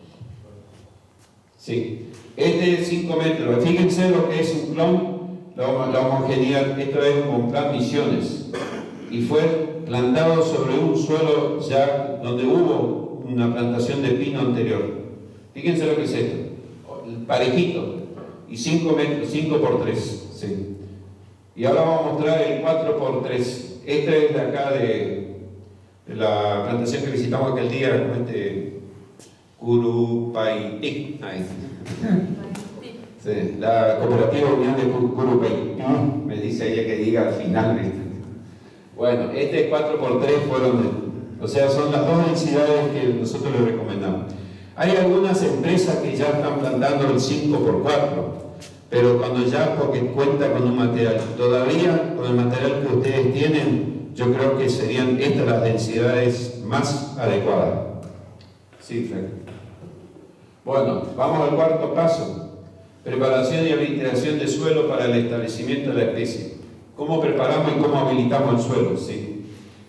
Sí. Este es cinco metros. Fíjense lo que es un clon, la, la homogeneidad. Esto es un plan Misiones. Y fue plantado sobre un suelo ya donde hubo una plantación de pino anterior. Fíjense lo que es esto. Parejito. Y cinco metros, cinco por tres. Sí. Y ahora vamos a mostrar el cuatro por tres. Este es de acá de, de la plantación que visitamos aquel día con este Curupaytí. Sí, la cooperativa Unión de Curupaytí. Me dice ella que diga al final. Bueno, este cuatro por tres fueron, de, o sea, son las dos densidades que nosotros les recomendamos. Hay algunas empresas que ya están plantando el cinco por cuatro. Pero cuando ya, porque cuenta con un material, todavía con el material que ustedes tienen, yo creo que serían estas las densidades más adecuadas. Sí, Frank. Bueno, vamos al cuarto paso. Preparación y habilitación de suelo para el establecimiento de la especie. ¿Cómo preparamos y cómo habilitamos el suelo? Sí.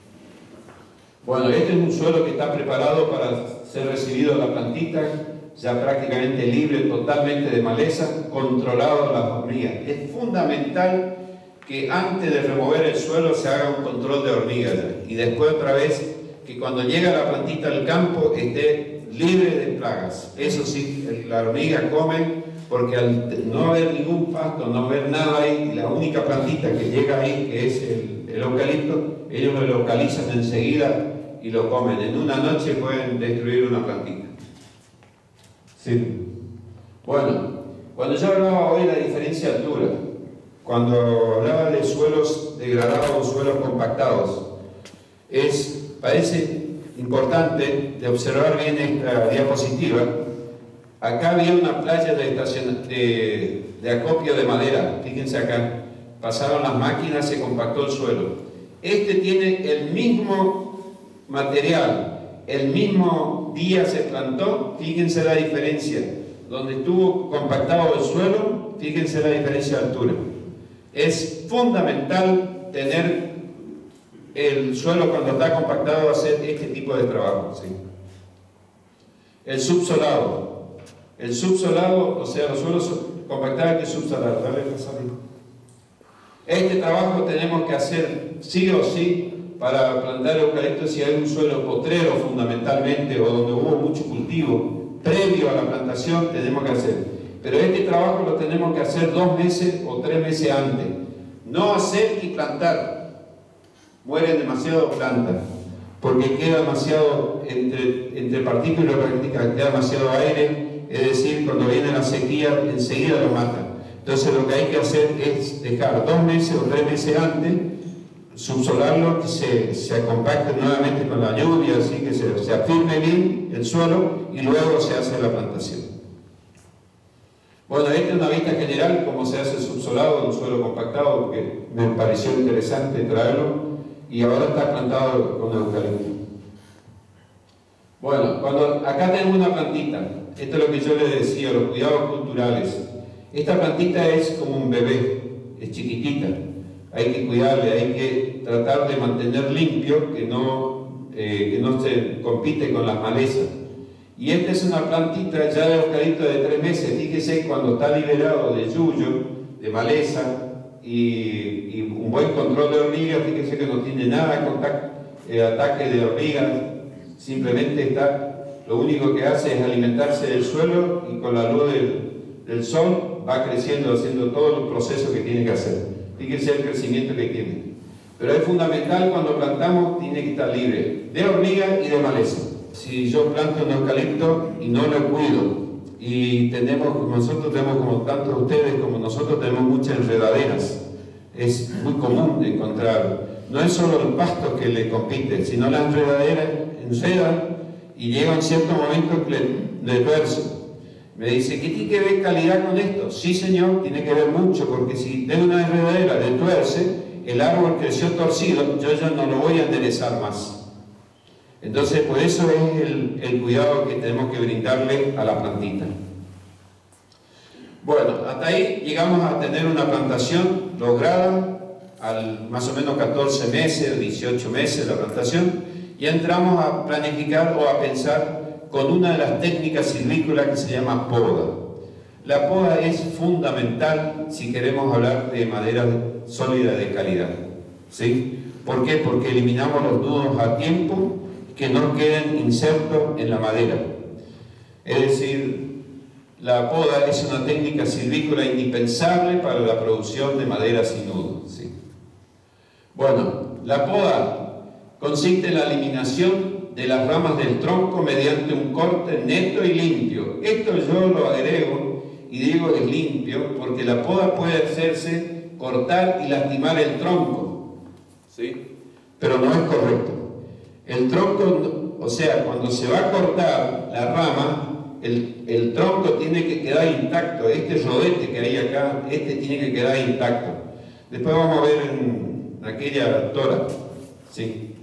Bueno, este es un suelo que está preparado para ser recibido la plantita, ya prácticamente libre, totalmente de maleza, controlado las hormigas. Es fundamental que antes de remover el suelo se haga un control de hormigas y después otra vez que cuando llega la plantita al campo esté libre de plagas. Eso sí, la hormiga come, porque al no haber ningún pasto, no haber nada ahí, la única plantita que llega ahí, que es el, el eucalipto, ellos lo localizan enseguida y lo comen. En una noche pueden destruir una plantita. Sí. Bueno, cuando yo hablaba hoy de la diferencia de altura, cuando hablaba de suelos degradados, suelos compactados, es, parece importante de observar bien esta diapositiva. Acá había una playa de, estacion... de, de acopio de madera, fíjense acá, pasaron las máquinas, se compactó el suelo. Este tiene el mismo material, el mismo día se plantó, fíjense la diferencia. Donde estuvo compactado el suelo, fíjense la diferencia de altura. Es fundamental tener el suelo cuando está compactado, hacer este tipo de trabajo. ¿Sí? El subsolado. El subsolado, o sea, los suelos compactados y subsolados. Dale, este trabajo tenemos que hacer sí o sí para plantar eucalipto si hay un suelo potrero fundamentalmente o donde hubo mucho cultivo previo a la plantación, tenemos que hacer. Pero este trabajo lo tenemos que hacer dos meses o tres meses antes. No hacer y plantar. Mueren demasiado plantas porque queda demasiado entre, entre partículas y partículas, queda demasiado aire, es decir, cuando viene la sequía enseguida lo mata. Entonces lo que hay que hacer es dejar dos meses o tres meses antes, subsolarlo, que se, se compacte nuevamente con la lluvia, así que se, se afirme bien el suelo y luego se hace la plantación. Bueno, esta es una vista general, cómo se hace subsolado en un suelo compactado, porque me pareció interesante traerlo, y ahora está plantado con eucalipto. Bueno, cuando acá tenemos una plantita, esto es lo que yo les decía, los cuidados culturales. Esta plantita es como un bebé, es chiquitita, hay que cuidarle, hay que tratar de mantener limpio, que no, eh, que no se compite con las malezas. Y esta es una plantita ya de eucalipto de tres meses, fíjese cuando está liberado de yuyo, de maleza y, y un buen control de hormigas, fíjese que no tiene nada de contacto, eh, ataque de hormigas, simplemente está, lo único que hace es alimentarse del suelo y con la luz del, del sol va creciendo, haciendo todo el proceso que tiene que hacer. Fíjese el crecimiento que tiene. Pero es fundamental cuando plantamos, tiene que estar libre de hormigas y de maleza. Si yo planto un eucalipto y no lo cuido, y tenemos, como nosotros tenemos, como tanto ustedes como nosotros, tenemos muchas enredaderas, es muy común de encontrar, no es solo el pasto que le compite, sino las enredaderas enredan y llega un cierto momento que le, le tuerce. Me dice, ¿qué tiene que ver calidad con esto? Sí, señor, tiene que ver mucho, porque si tengo una enredadera de tuerce, el árbol creció torcido, yo ya no lo voy a enderezar más. Entonces, por eso es el, el cuidado que tenemos que brindarle a la plantita. Bueno, hasta ahí llegamos a tener una plantación lograda, al más o menos catorce meses, dieciocho meses de la plantación, y entramos a planificar o a pensar con una de las técnicas silvícolas que se llama poda. La poda es fundamental si queremos hablar de madera sólida de calidad, ¿sí? ¿Por qué? Porque eliminamos los nudos a tiempo, que no queden insertos en la madera. Es decir, la poda es una técnica silvícola indispensable para la producción de madera sin nudo, ¿sí? Bueno, la poda consiste en la eliminación de las ramas del tronco mediante un corte neto y limpio. Esto yo lo agrego y digo que es limpio porque la poda puede hacerse cortar y lastimar el tronco, ¿sí? Pero no es correcto. El tronco, o sea, cuando se va a cortar la rama, el, el tronco tiene que quedar intacto. Este rodete que hay acá, este tiene que quedar intacto. Después vamos a ver en aquella tora, ¿sí?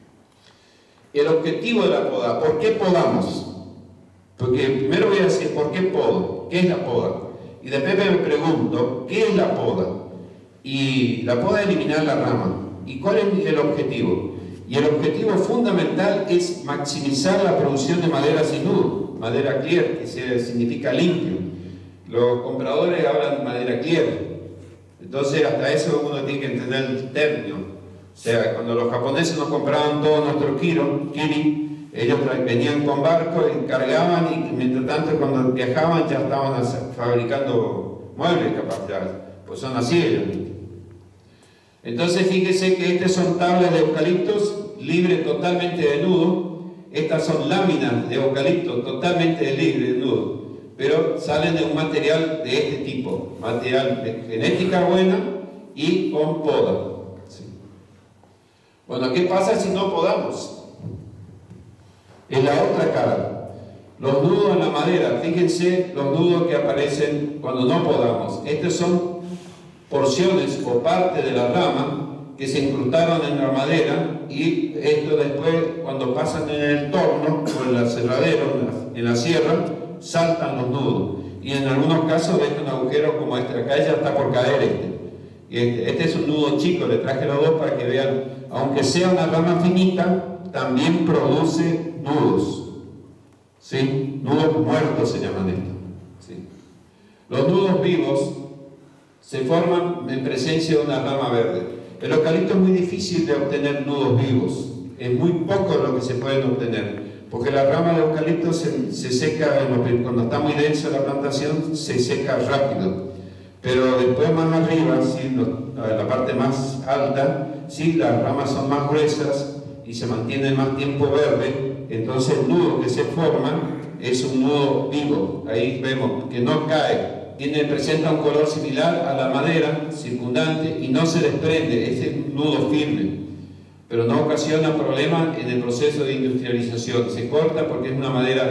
El objetivo de la poda, ¿por qué podamos? Porque primero voy a decir, ¿por qué podo? ¿Qué es la poda? Y después me pregunto, ¿qué es la poda? Y la poda es eliminar la rama. ¿Y cuál es el objetivo? Y el objetivo fundamental es maximizar la producción de madera sin nudo, madera clear, que significa limpio. Los compradores hablan de madera clear. Entonces, hasta eso uno tiene que entender el término. O sea, cuando los japoneses nos compraban todos nuestros kiro, kiri, ellos venían con barcos y cargaban, y mientras tanto, cuando viajaban, ya estaban fabricando muebles, capaz, ya, pues son así ellos. Entonces fíjese que estas son tablas de eucaliptos libres totalmente de nudo. Estas son láminas de eucalipto totalmente libres de nudo, pero salen de un material de este tipo, material de genética buena y con poda. ¿Sí? Bueno, ¿qué pasa si no podamos? En la otra cara, los nudos en la madera, fíjense los nudos que aparecen cuando no podamos. Estos son porciones o parte de la rama que se incrustaron en la madera, y esto después, cuando pasan en el torno o en la cerradera, en la, en la sierra, saltan los nudos, y en algunos casos dejan agujeros como este. Acá ya está por caer este, y este, este es un nudo chico, le traje los dos para que vean, aunque sea una rama finita, también produce nudos, ¿sí? Nudos muertos se llaman estos, ¿sí? Los nudos vivos se forman en presencia de una rama verde. El eucalipto es muy difícil de obtener nudos vivos, es muy poco lo que se pueden obtener, porque la rama de eucalipto se, se seca, cuando está muy densa la plantación, se seca rápido, pero después más arriba, ¿sí? La parte más alta, ¿sí? Las ramas son más gruesas y se mantiene más tiempo verde, entonces el nudo que se forma es un nudo vivo. Ahí vemos que no cae. Tiene, presenta un color similar a la madera circundante y no se desprende, es un nudo firme, pero no ocasiona problemas en el proceso de industrialización. Se corta porque es una madera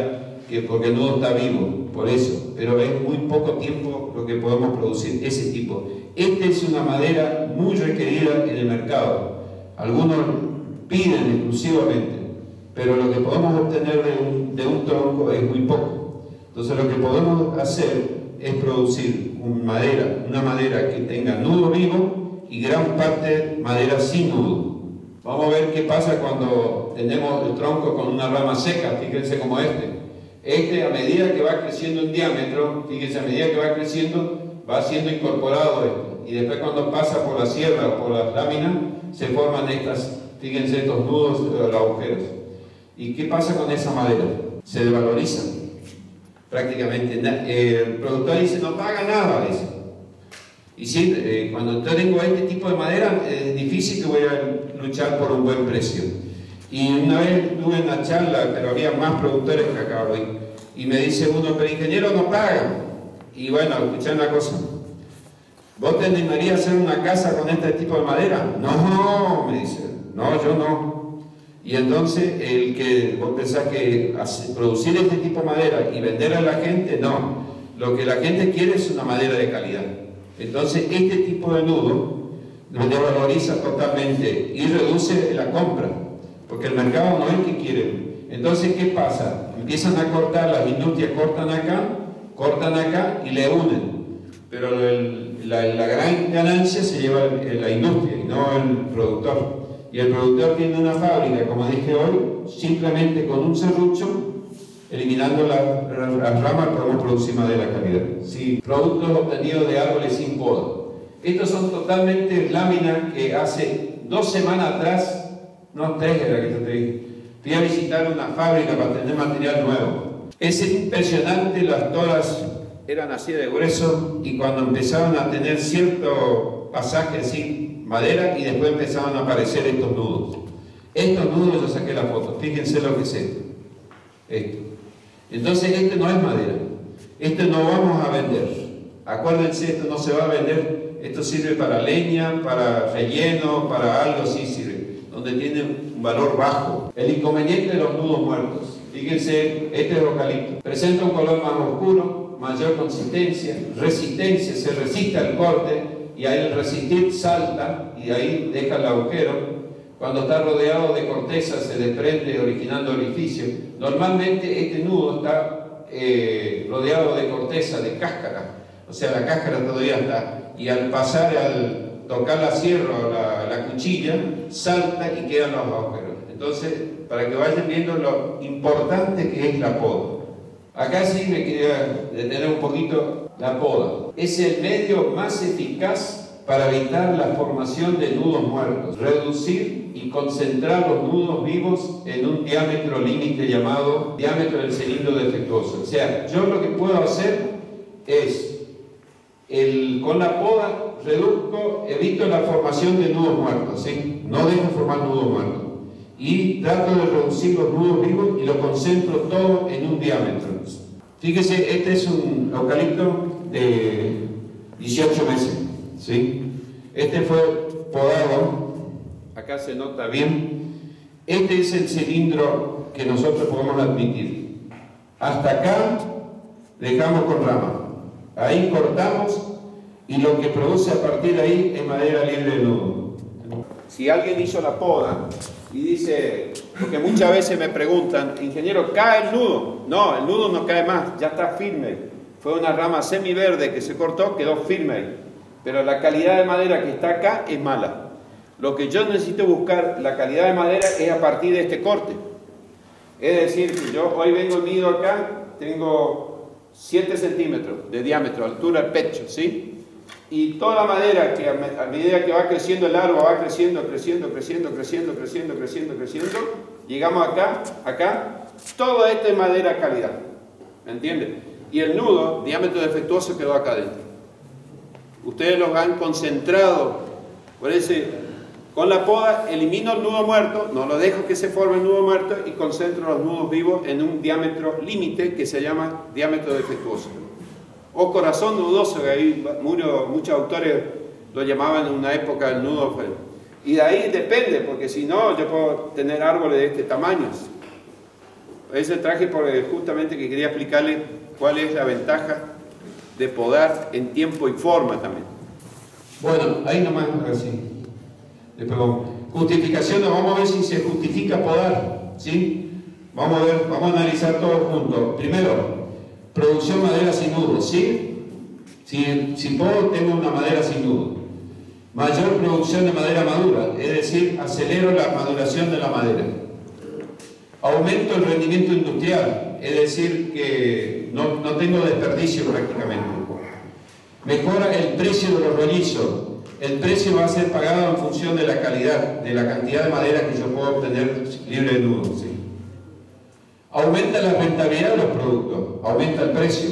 que porque el nudo está vivo, por eso, pero es muy poco tiempo lo que podemos producir ese tipo. Esta es una madera muy requerida en el mercado. Algunos piden exclusivamente, pero lo que podemos obtener de un, de un tronco es muy poco. Entonces lo que podemos hacer es producir una madera, una madera que tenga nudo vivo y gran parte madera sin nudo. Vamos a ver qué pasa cuando tenemos el tronco con una rama seca, fíjense como este. Este, a medida que va creciendo en diámetro, fíjense, a medida que va creciendo, va siendo incorporado esto. Y después cuando pasa por la sierra o por las láminas, se forman estas, fíjense, estos nudos, los agujeros. ¿Y qué pasa con esa madera? Se desvaloriza. Prácticamente. El productor dice, no paga nada, dice. Y sí, eh, cuando yo tengo este tipo de madera, es difícil que voy a luchar por un buen precio. Y una vez tuve una charla, pero había más productores que acá hoy, y me dice uno, pero ingeniero no paga. Y bueno, escuchá una cosa, ¿vos te animarías a hacer una casa con este tipo de madera? No, me dice, no, yo no. Y entonces, el que vos pensás que hace, producir este tipo de madera y vender a la gente, no. Lo que la gente quiere es una madera de calidad. Entonces, este tipo de nudo lo desvaloriza totalmente y reduce la compra. Porque el mercado no es que quiere. Entonces, ¿qué pasa? Empiezan a cortar, las industrias cortan acá, cortan acá y le unen. Pero el, la, la gran ganancia se lleva el, la industria y no el productor. Y el productor tiene una fábrica, como dije hoy, simplemente con un serrucho, eliminando las la, la ramas, podemos producir madera de calidad. Sí, productos obtenidos de árboles sin poda. Estos son totalmente láminas que hace dos semanas atrás, no, tres era que yo te dije. Fui a visitar una fábrica para tener material nuevo. Es impresionante, las toras eran así de grueso y cuando empezaron a tener cierto pasaje así, madera, y después empezaron a aparecer estos nudos. Estos nudos yo saqué la foto, fíjense lo que es esto. Esto. Entonces este no es madera. Este no vamos a vender. Acuérdense, esto no se va a vender. Esto sirve para leña, para relleno, para algo así sirve, donde tiene un valor bajo. El inconveniente de los nudos muertos. Fíjense, este es eucalipto. Presenta un color más oscuro, mayor consistencia, resistencia, se resiste al corte y ahí el resistir salta y ahí deja el agujero. Cuando está rodeado de corteza se desprende originando orificio. Normalmente este nudo está eh, rodeado de corteza, de cáscara. O sea, la cáscara todavía está. Y al pasar, al tocar la sierra o la, la cuchilla, salta y quedan los agujeros. Entonces, para que vayan viendo lo importante que es la poda. Acá sí me quería detener un poquito la poda. Es el medio más eficaz para evitar la formación de nudos muertos, reducir y concentrar los nudos vivos en un diámetro límite llamado diámetro del cilindro defectuoso. O sea, yo lo que puedo hacer es El, con la poda reduzco, evito la formación de nudos muertos, ¿sí? No dejo formar nudos muertos. Y trato de reducir los nudos vivos y lo concentro todo en un diámetro. Fíjese, este es un eucalipto de dieciocho meses, ¿sí? Este fue podado, acá se nota bien. Este es el cilindro que nosotros podemos admitir. Hasta acá dejamos con rama. Ahí cortamos y lo que produce a partir de ahí es madera libre de nudo. Si alguien hizo la poda y dice, porque muchas veces me preguntan, ingeniero, ¿cae el nudo? No, el nudo no cae más, ya está firme. Fue una rama semiverde que se cortó, quedó firme ahí. Pero la calidad de madera que está acá es mala. Lo que yo necesito buscar, la calidad de madera, es a partir de este corte. Es decir, que yo hoy vengo mido acá, tengo siete centímetros de diámetro, altura del pecho, ¿sí? Y toda la madera que a medida que va creciendo el árbol, va creciendo, creciendo, creciendo, creciendo, creciendo, creciendo, creciendo, llegamos acá, acá, todo esto es madera calidad, ¿me entienden? Y el nudo, diámetro defectuoso, quedó acá adentro. Ustedes los han concentrado, por ese... Con la poda elimino el nudo muerto, no lo dejo que se forme el nudo muerto y concentro los nudos vivos en un diámetro límite que se llama diámetro defectuoso. O corazón nudoso, que ahí muchos, muchos autores lo llamaban en una época el nudo. Y de ahí depende, porque si no, yo puedo tener árboles de este tamaño. veces traje porque justamente que quería explicarle cuál es la ventaja de podar en tiempo y forma también. Bueno, ahí nomás así. Después vamos. Justificación, vamos a ver si se justifica podar, ¿sí? Vamos a ver, vamos a analizar todo juntos. Primero, producción madera sin nudo, ¿sí? Si, si podo, tengo una madera sin nudo. Mayor producción de madera madura, es decir, acelero la maduración de la madera. Aumento el rendimiento industrial, es decir, que no, no tengo desperdicio prácticamente. Mejora el precio de los rollizos. El precio va a ser pagado en función de la calidad, de la cantidad de madera que yo puedo obtener libre de nudo, ¿sí? Aumenta la rentabilidad de los productos, aumenta el precio.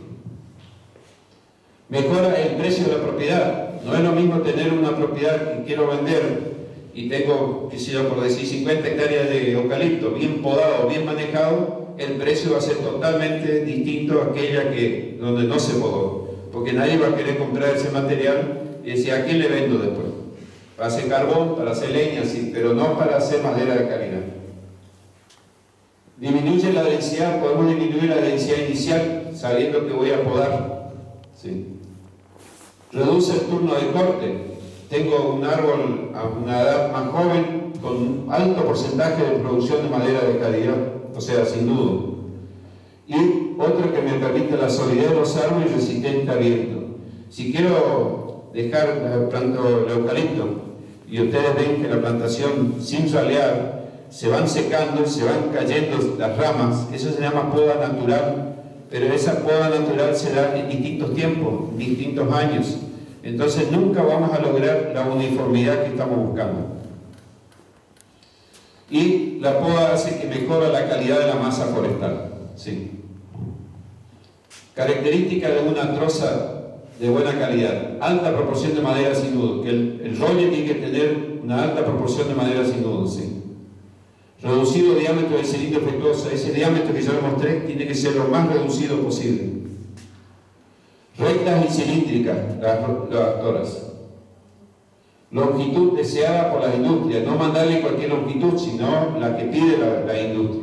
Mejora el precio de la propiedad. No es lo mismo tener una propiedad que quiero vender y tengo, qué sé yo, por decir cincuenta hectáreas de eucalipto, bien podado, bien manejado, el precio va a ser totalmente distinto a aquella que, donde no se podó. Porque nadie va a querer comprar ese material y decir, ¿a quién le vendo después? Para hacer carbón, para hacer leña, sí, pero no para hacer madera de calidad. Disminuye la densidad, podemos disminuir la densidad inicial sabiendo que voy a podar. Sí. Reduce el turno de corte. Tengo un árbol a una edad más joven con un alto porcentaje de producción de madera de calidad, o sea, sin nudo. Y otro que me permite la solidez de los árboles resistente a viento. Si quiero dejar planto el eucalipto y ustedes ven que la plantación sin ralear se van secando, se van cayendo las ramas, eso se llama poda natural, pero esa poda natural se da en distintos tiempos, en distintos años. Entonces nunca vamos a lograr la uniformidad que estamos buscando. Y la poda hace que mejora la calidad de la masa forestal. Sí. Característica de una troza de buena calidad: alta proporción de madera sin nudo, que el, el rolle tiene que tener una alta proporción de madera sin nudo, sí. Reducido diámetro del cilindro efectuoso, ese diámetro que yo le mostré tiene que ser lo más reducido posible. Rectas y cilíndricas las, las toras. Longitud deseada por la industria, no mandarle cualquier longitud, sino la que pide la, la industria.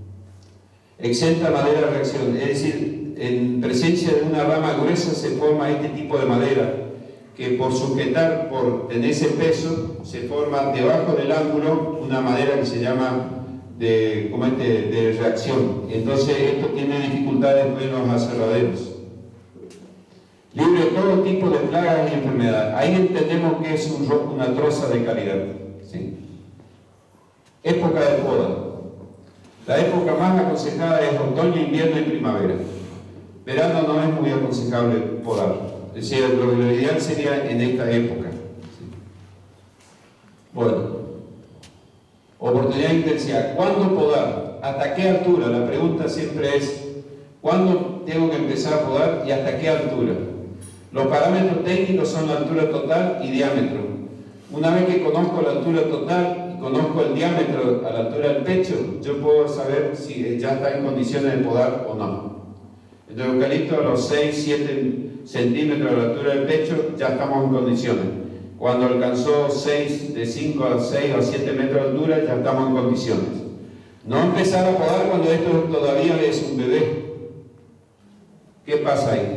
Exenta madera de reacción, es decir, en presencia de una rama gruesa se forma este tipo de madera que por sujetar, por tener ese peso, se forma debajo del ángulo una madera que se llama de, como este, de reacción. Entonces esto tiene dificultades en los aserraderos. Libre de todo tipo de plagas y enfermedades. Ahí entendemos que es un, una troza de calidad. ¿Sí? Época de poda. La época más aconsejada es otoño, invierno y primavera. Verano no es muy aconsejable podar. Es decir, lo, lo ideal sería en esta época. ¿Sí? Bueno, oportunidad de intensidad. ¿Cuándo podar? ¿Hasta qué altura? La pregunta siempre es, ¿cuándo tengo que empezar a podar y hasta qué altura? Los parámetros técnicos son la altura total y diámetro. Una vez que conozco la altura total y conozco el diámetro a la altura del pecho, yo puedo saber si ya está en condiciones de podar o no. El eucalipto a los seis a siete centímetros de la altura del pecho ya estamos en condiciones. Cuando alcanzó seis, de cinco a seis o siete metros de altura ya estamos en condiciones. No empezar a podar cuando esto todavía es un bebé. ¿Qué pasa ahí?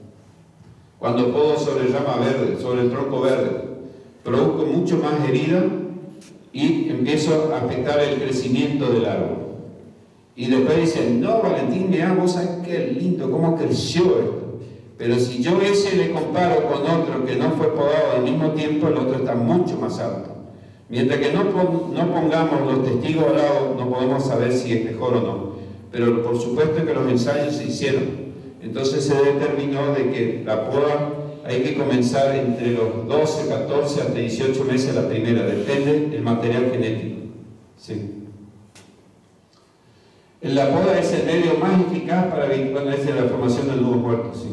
Cuando podo sobre rama verde, sobre el tronco verde, produzco mucho más herida y empiezo a afectar el crecimiento del árbol. Y después dicen, no, Valentín, mira, vos sabés qué lindo, cómo creció esto. Pero si yo ese le comparo con otro que no fue podado al mismo tiempo, el otro está mucho más alto. Mientras que no, no pongamos los testigos al lado, no podemos saber si es mejor o no. Pero por supuesto que los ensayos se hicieron. Entonces se determinó de que la poda hay que comenzar entre los doce, catorce hasta dieciocho meses la primera, depende del material genético. Sí. La poda es el medio más eficaz para bueno, es la formación del nudo muerto. Sí.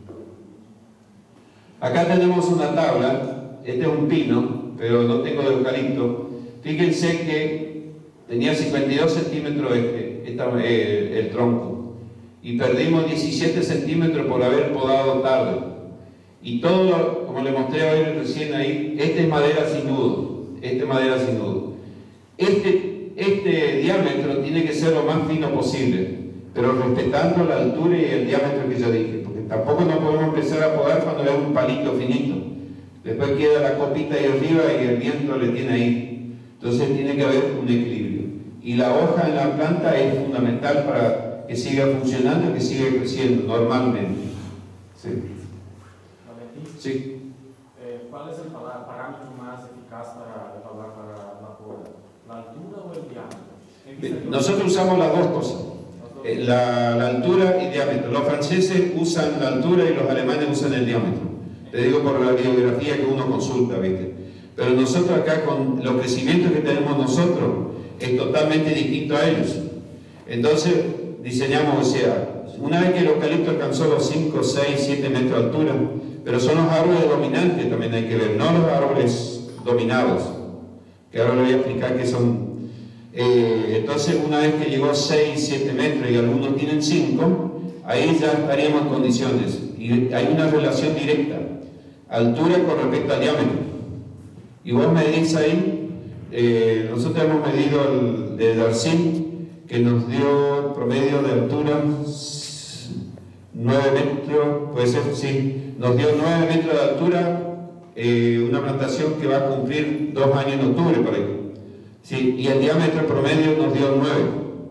Acá tenemos una tabla, este es un pino, pero no tengo de eucalipto. Fíjense que tenía cincuenta y dos centímetros este, esta, eh, el tronco. Y perdimos diecisiete centímetros por haber podado tarde. Y todo, como le mostré hoy recién ahí, este es madera sin nudo. Este es madera sin nudo. Este este diámetro tiene que ser lo más fino posible, pero respetando la altura y el diámetro que yo dije, porque tampoco no podemos empezar a podar cuando es un palito finito. Después queda la copita ahí arriba y el viento le tiene ahí. Entonces tiene que haber un equilibrio. Y la hoja en la planta es fundamental para que siga funcionando y que siga creciendo normalmente. Sí. Valentín, Sí. eh, ¿cuál es el parámetro más eficaz para evaluar para la poda? ¿La altura o el diámetro? Nosotros usamos las dos cosas, eh, la, la altura y diámetro. Los franceses usan la altura y los alemanes usan el diámetro. Te digo por la bibliografía que uno consulta, ¿viste? Pero nosotros acá, con los crecimientos que tenemos nosotros, es totalmente distinto a ellos. Entonces, diseñamos, o sea, una vez que el eucalipto alcanzó los cinco, seis, siete metros de altura, pero son los árboles dominantes, también hay que ver, no los árboles dominados, que ahora le voy a explicar qué son. Eh, entonces, una vez que llegó a seis, siete metros y algunos tienen cinco, ahí ya estaríamos en condiciones. Y hay una relación directa, altura con respecto al diámetro. Y vos medís ahí, eh, nosotros hemos medido el de Darcín, que nos dio promedio de altura nueve metros, puede ser, sí, nos dio nueve metros de altura, eh, una plantación que va a cumplir dos años en octubre por ahí. Sí, y el diámetro promedio nos dio nueve.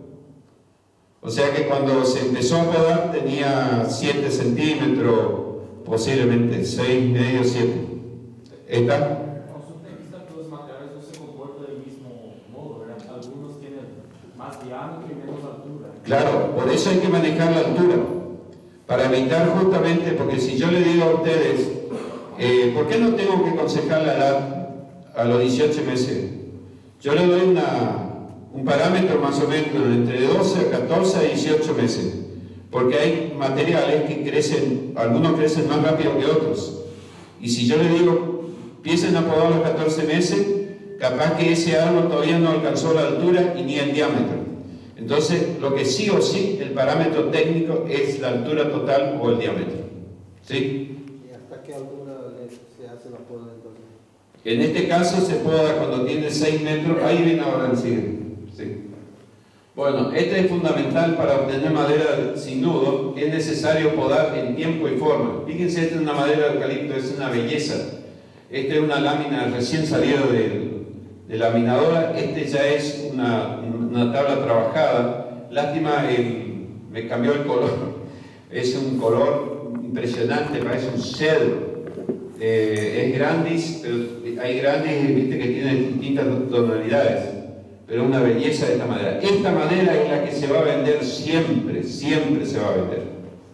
O sea que cuando se empezó a podar tenía siete centímetros, posiblemente seis, medio, siete. ¿Está? Los materiales no se comportan del mismo modo, ¿verdad? Algunos tienen más diámetro y menos altura. Claro, por eso hay que manejar la altura, para evitar justamente, porque si yo le digo a ustedes, eh, ¿por qué no tengo que aconsejar la edad a los dieciocho meses? Yo le doy una, un parámetro más o menos entre doce, catorce a dieciocho meses, porque hay materiales que crecen, algunos crecen más rápido que otros, y si yo le digo, empiecen a podar a los catorce meses, capaz que ese árbol todavía no alcanzó la altura y ni el diámetro. Entonces, lo que sí o sí, el parámetro técnico es la altura total o el diámetro. ¿Sí? ¿Y hasta qué altura se hace la poda entonces? En este caso se poda cuando tiene seis metros, ahí viene ahora el siguiente. Sí. Bueno, este es fundamental para obtener madera sin nudo, es necesario podar en tiempo y forma. Fíjense, esta es una madera de eucalipto, es una belleza. Esta es una lámina recién salida de, de laminadora, este ya es una, una tabla trabajada. Lástima, el, me cambió el color, es un color impresionante, parece un cedro. Eh, es grandis, pero hay grandes, viste, que tienen distintas tonalidades, pero una belleza de esta madera. Esta madera es la que se va a vender siempre, siempre se va a vender.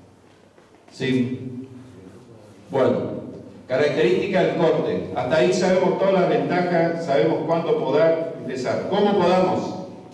¿Sí? Bueno. Característica del corte. Hasta ahí sabemos todas las ventajas, sabemos cuándo podar, empezar. ¿Cómo podamos?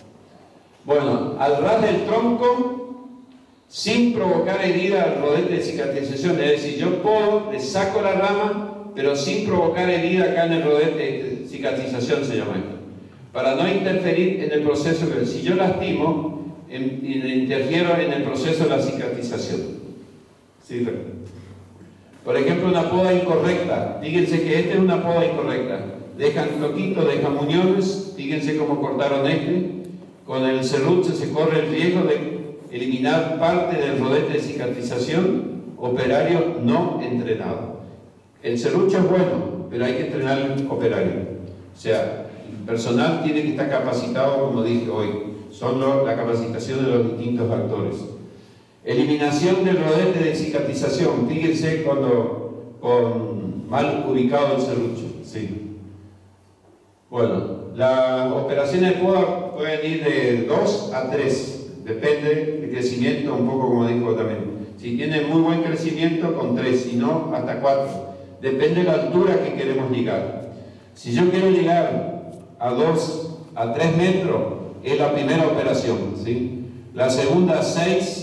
Bueno, al ras del tronco, sin provocar herida al rodete de cicatrización. Es decir, yo podo, le saco la rama, pero sin provocar herida acá en el rodete de cicatrización, se llama esto. Para no interferir en el proceso, pero si yo lastimo, en, interfiero en el proceso de la cicatrización. ¿Sí? Por ejemplo, una poda incorrecta. Fíjense que esta es una poda incorrecta. Dejan toquitos, dejan muñones. Fíjense cómo cortaron este. Con el serrucho se corre el riesgo de eliminar parte del rodete de cicatrización. Operario no entrenado. El serrucho es bueno, pero hay que entrenar al operario. O sea, el personal tiene que estar capacitado, como dije hoy. Son lo, la capacitación de los distintos actores. Eliminación del rodete de cicatrización. Fíjense cuando con mal ubicado el serrucho. Sí. Bueno, las operaciones de poda pueden ir de dos a tres. Depende del crecimiento, un poco como dijo también. Si tiene muy buen crecimiento, con tres. Si no, hasta cuatro. Depende de la altura que queremos llegar. Si yo quiero llegar a dos, a tres metros, es la primera operación. ¿Sí? La segunda, seis.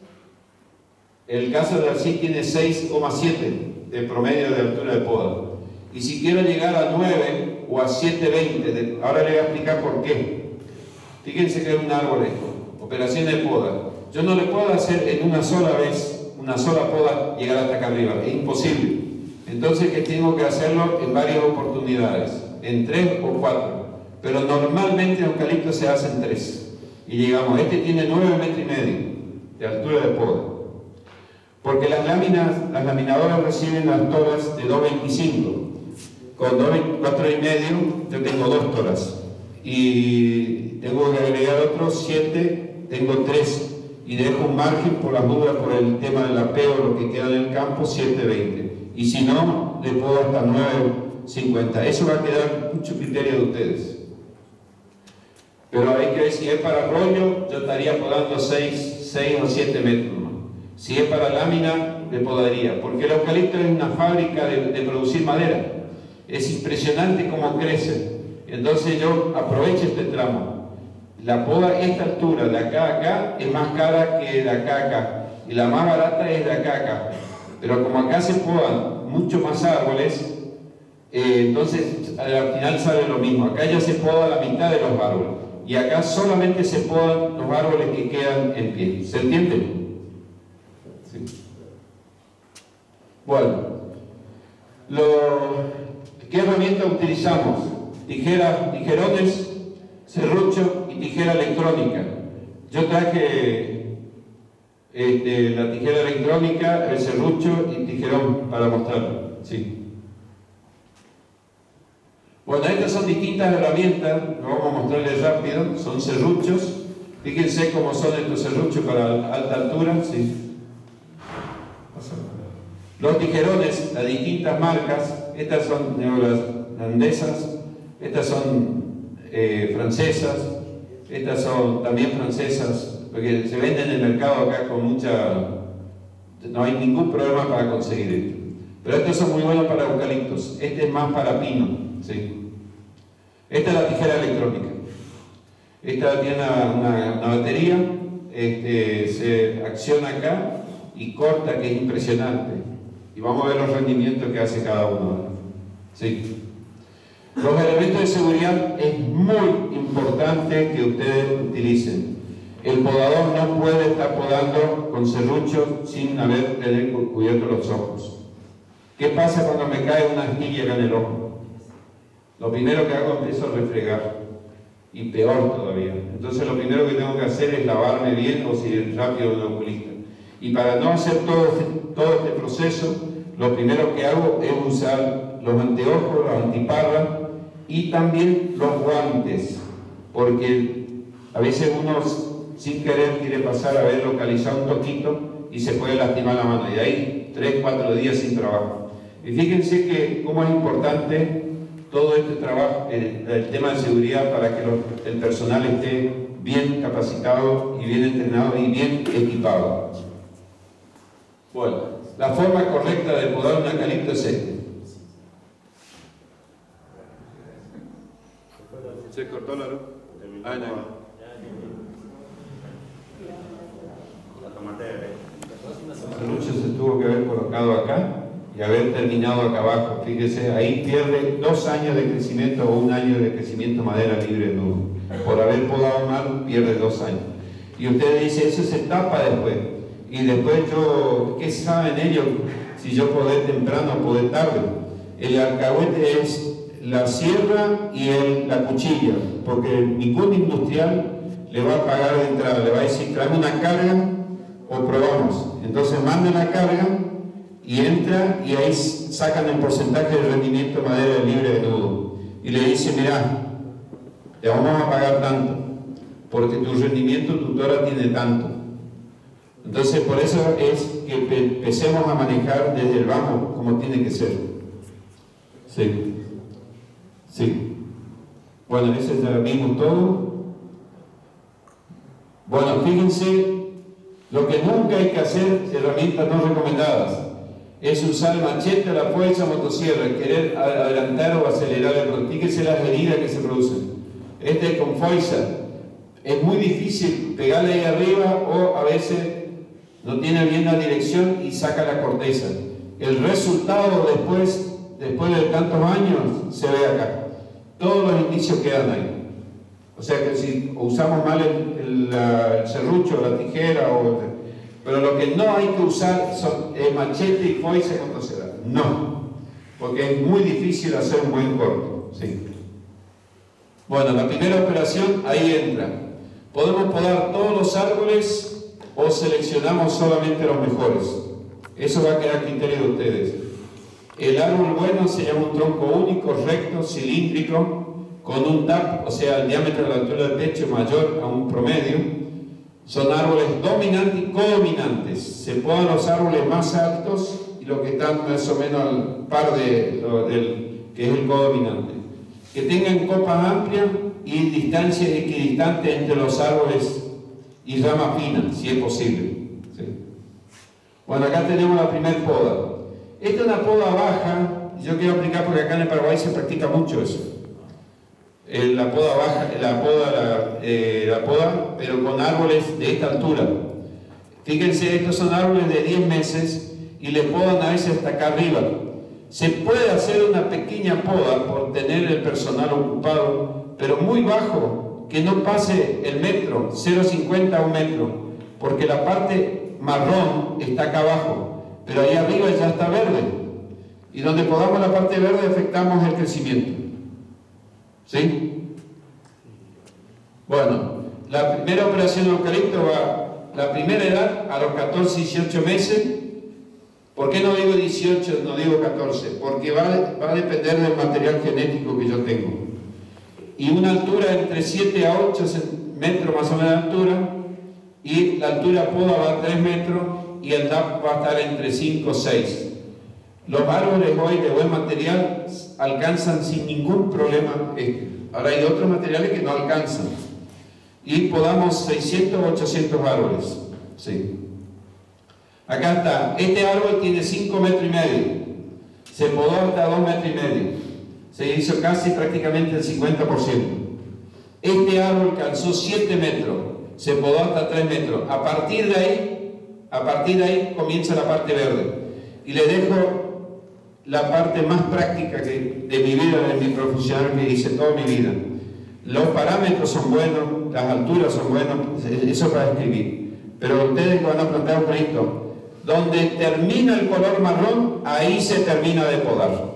El caso de Darcy tiene seis coma siete de promedio de altura de poda. Y si quiero llegar a nueve o a siete coma veinte, ahora le voy a explicar por qué. Fíjense que es un árbol esto, operación de poda. Yo no le puedo hacer en una sola vez, una sola poda, llegar hasta acá arriba, es imposible. Entonces, que tengo que hacerlo en varias oportunidades, en tres o cuatro. pero normalmente en eucalipto se hacen tres. Y digamos, este tiene nueve metros y medio de altura de poda. Porque las láminas, las laminadoras reciben las toras de dos veinticinco. Con cuatro y medio yo tengo dos toras. Y tengo que agregar otros siete, tengo tres. Y dejo un margen por las dudas por el tema del apeo, lo que queda en el campo, siete veinte. Y si no, le puedo hasta nueve cincuenta. Eso va a quedar mucho criterio de ustedes. Pero hay que ver si es para rollo, yo estaría podando seis, seis o siete metros. Si es para lámina, le podaría. Porque el eucalipto es una fábrica de, de producir madera. Es impresionante cómo crece. Entonces yo aprovecho este tramo. La poda a esta altura, de acá a acá, es más cara que de acá a acá. Y la más barata es de acá a acá. Pero como acá se podan mucho más árboles, eh, entonces al final sale lo mismo. Acá ya se poda la mitad de los árboles. Y acá solamente se podan los árboles que quedan en pie. ¿Se entiende? Sí. Bueno, lo, ¿qué herramienta utilizamos? Tijeras, tijerones, serrucho y tijera electrónica. Yo traje este, la tijera electrónica, el serrucho y tijerón para mostrarlo. Sí. Bueno, estas son distintas herramientas, lo vamos a mostrarles rápido, son serruchos. Fíjense cómo son estos serruchos para alta altura. Sí. Los tijerones, las distintas marcas, estas son neozelandesas, estas son eh, francesas, estas son también francesas, porque se venden en el mercado acá con mucha... no hay ningún problema para conseguir esto. Pero estos son muy buenos para eucaliptos, este es más para pino, ¿sí? Esta es la tijera electrónica. Esta tiene una, una, una batería, este, se acciona acá y corta, que es impresionante. Y vamos a ver los rendimientos que hace cada uno. ¿Sí? Los elementos de seguridad es muy importante que ustedes utilicen. El podador no puede estar podando con serrucho sin haber tener cubierto los ojos. ¿Qué pasa cuando me cae una astilla acá en el ojo? Lo primero que hago es empiezo a refregar. Y peor todavía. Entonces lo primero que tengo que hacer es lavarme bien o si es rápido un oculista. Y para no hacer todo este, todo este proceso, lo primero que hago es usar los anteojos, los antiparras y también los guantes. Porque a veces uno sin querer quiere pasar a ver localizar un toquito y se puede lastimar la mano. Y ahí tres, cuatro días sin trabajo. Y fíjense que cómo es importante todo este trabajo, el, el tema de seguridad para que los, el personal esté bien capacitado y bien entrenado y bien equipado. Bueno, la forma correcta de podar un eucalipto es este. ¿Se cortó la luz? Ah, no. El serrucho se tuvo que haber colocado acá y haber terminado acá abajo. Fíjese, ahí pierde dos años de crecimiento o un año de crecimiento madera libre de nudo. Por haber podado mal, pierde dos años. Y usted dice, eso se tapa después. Y después yo, ¿qué saben ellos? Si yo podé temprano o podé tarde. El alcahuete es la sierra y el, la cuchilla, porque ningún industrial le va a pagar de entrada, le va a decir, tráeme una carga o probamos. Entonces manda la carga y entra y ahí sacan el porcentaje de rendimiento de madera libre de nudo. Y le dice, mirá, te vamos a pagar tanto, porque tu rendimiento tutora tiene tanto. Entonces por eso es que empecemos a manejar desde el vamos como tiene que ser. Sí. Sí. Bueno, ese ya vimos todo. Bueno, fíjense, lo que nunca hay que hacer, herramientas no recomendadas, es usar el machete, la fuerza, motosierra, querer adelantar o acelerar el producto. Fíjense las heridas que se producen. Este con foisa es muy difícil pegarle ahí arriba o a veces no tiene bien la dirección y saca la corteza. El resultado después, después de tantos años, se ve acá. Todos los indicios quedan ahí. O sea que si usamos mal el, el, la, el serrucho, la tijera, o, pero lo que no hay que usar son el machete y foisa y motosierra. No, porque es muy difícil hacer un buen corte. Sí. Bueno, la primera operación, ahí entra. Podemos podar todos los árboles o seleccionamos solamente los mejores. Eso va a quedar a criterio de ustedes. El árbol bueno se llama un tronco único, recto, cilíndrico, con un tap, o sea, el diámetro de la altura del techo mayor a un promedio. Son árboles dominantes y codominantes. Se podan los árboles más altos y los que están más o menos al par de, lo, del que es el codominante. Que tengan copas amplias y distancias equidistantes entre los árboles y ramas finas, si es posible. ¿Sí? Bueno, acá tenemos la primera poda. Esta es una poda baja, yo quiero aplicar porque acá en el Paraguay se practica mucho eso. Eh, la poda baja, la poda, la, eh, la poda, pero con árboles de esta altura. Fíjense, estos son árboles de diez meses y le podan a veces hasta acá arriba. Se puede hacer una pequeña poda por tener el personal ocupado, pero muy bajo, que no pase el metro, cero coma cincuenta a un metro, porque la parte marrón está acá abajo, pero ahí arriba ya está verde. Y donde podamos la parte verde afectamos el crecimiento. ¿Sí? Bueno, la primera operación de eucalipto va, la primera edad a los catorce, dieciocho meses. ¿Por qué no digo dieciocho, no digo catorce? Porque va, va a depender del material genético que yo tengo. Y una altura entre siete a ocho metros más o menos de altura, y la altura poda va a tres metros, y el D A P va a estar entre cinco o seis. Los árboles hoy de buen material alcanzan sin ningún problema este. Ahora hay otros materiales que no alcanzan. Y podamos seiscientos o ochocientos árboles. Sí. Acá está, este árbol tiene cinco metros y medio, se podó hasta dos metros y medio, se hizo casi prácticamente el cincuenta por ciento. Este árbol calzó siete metros, se podó hasta tres metros. A partir de ahí, a partir de ahí comienza la parte verde. Y le dejo la parte más práctica que, de mi vida, de mi profesional que hice toda mi vida. Los parámetros son buenos, las alturas son buenas, eso para escribir. Pero ustedes van a plantear un proyecto. Donde termina el color marrón, ahí se termina de podar.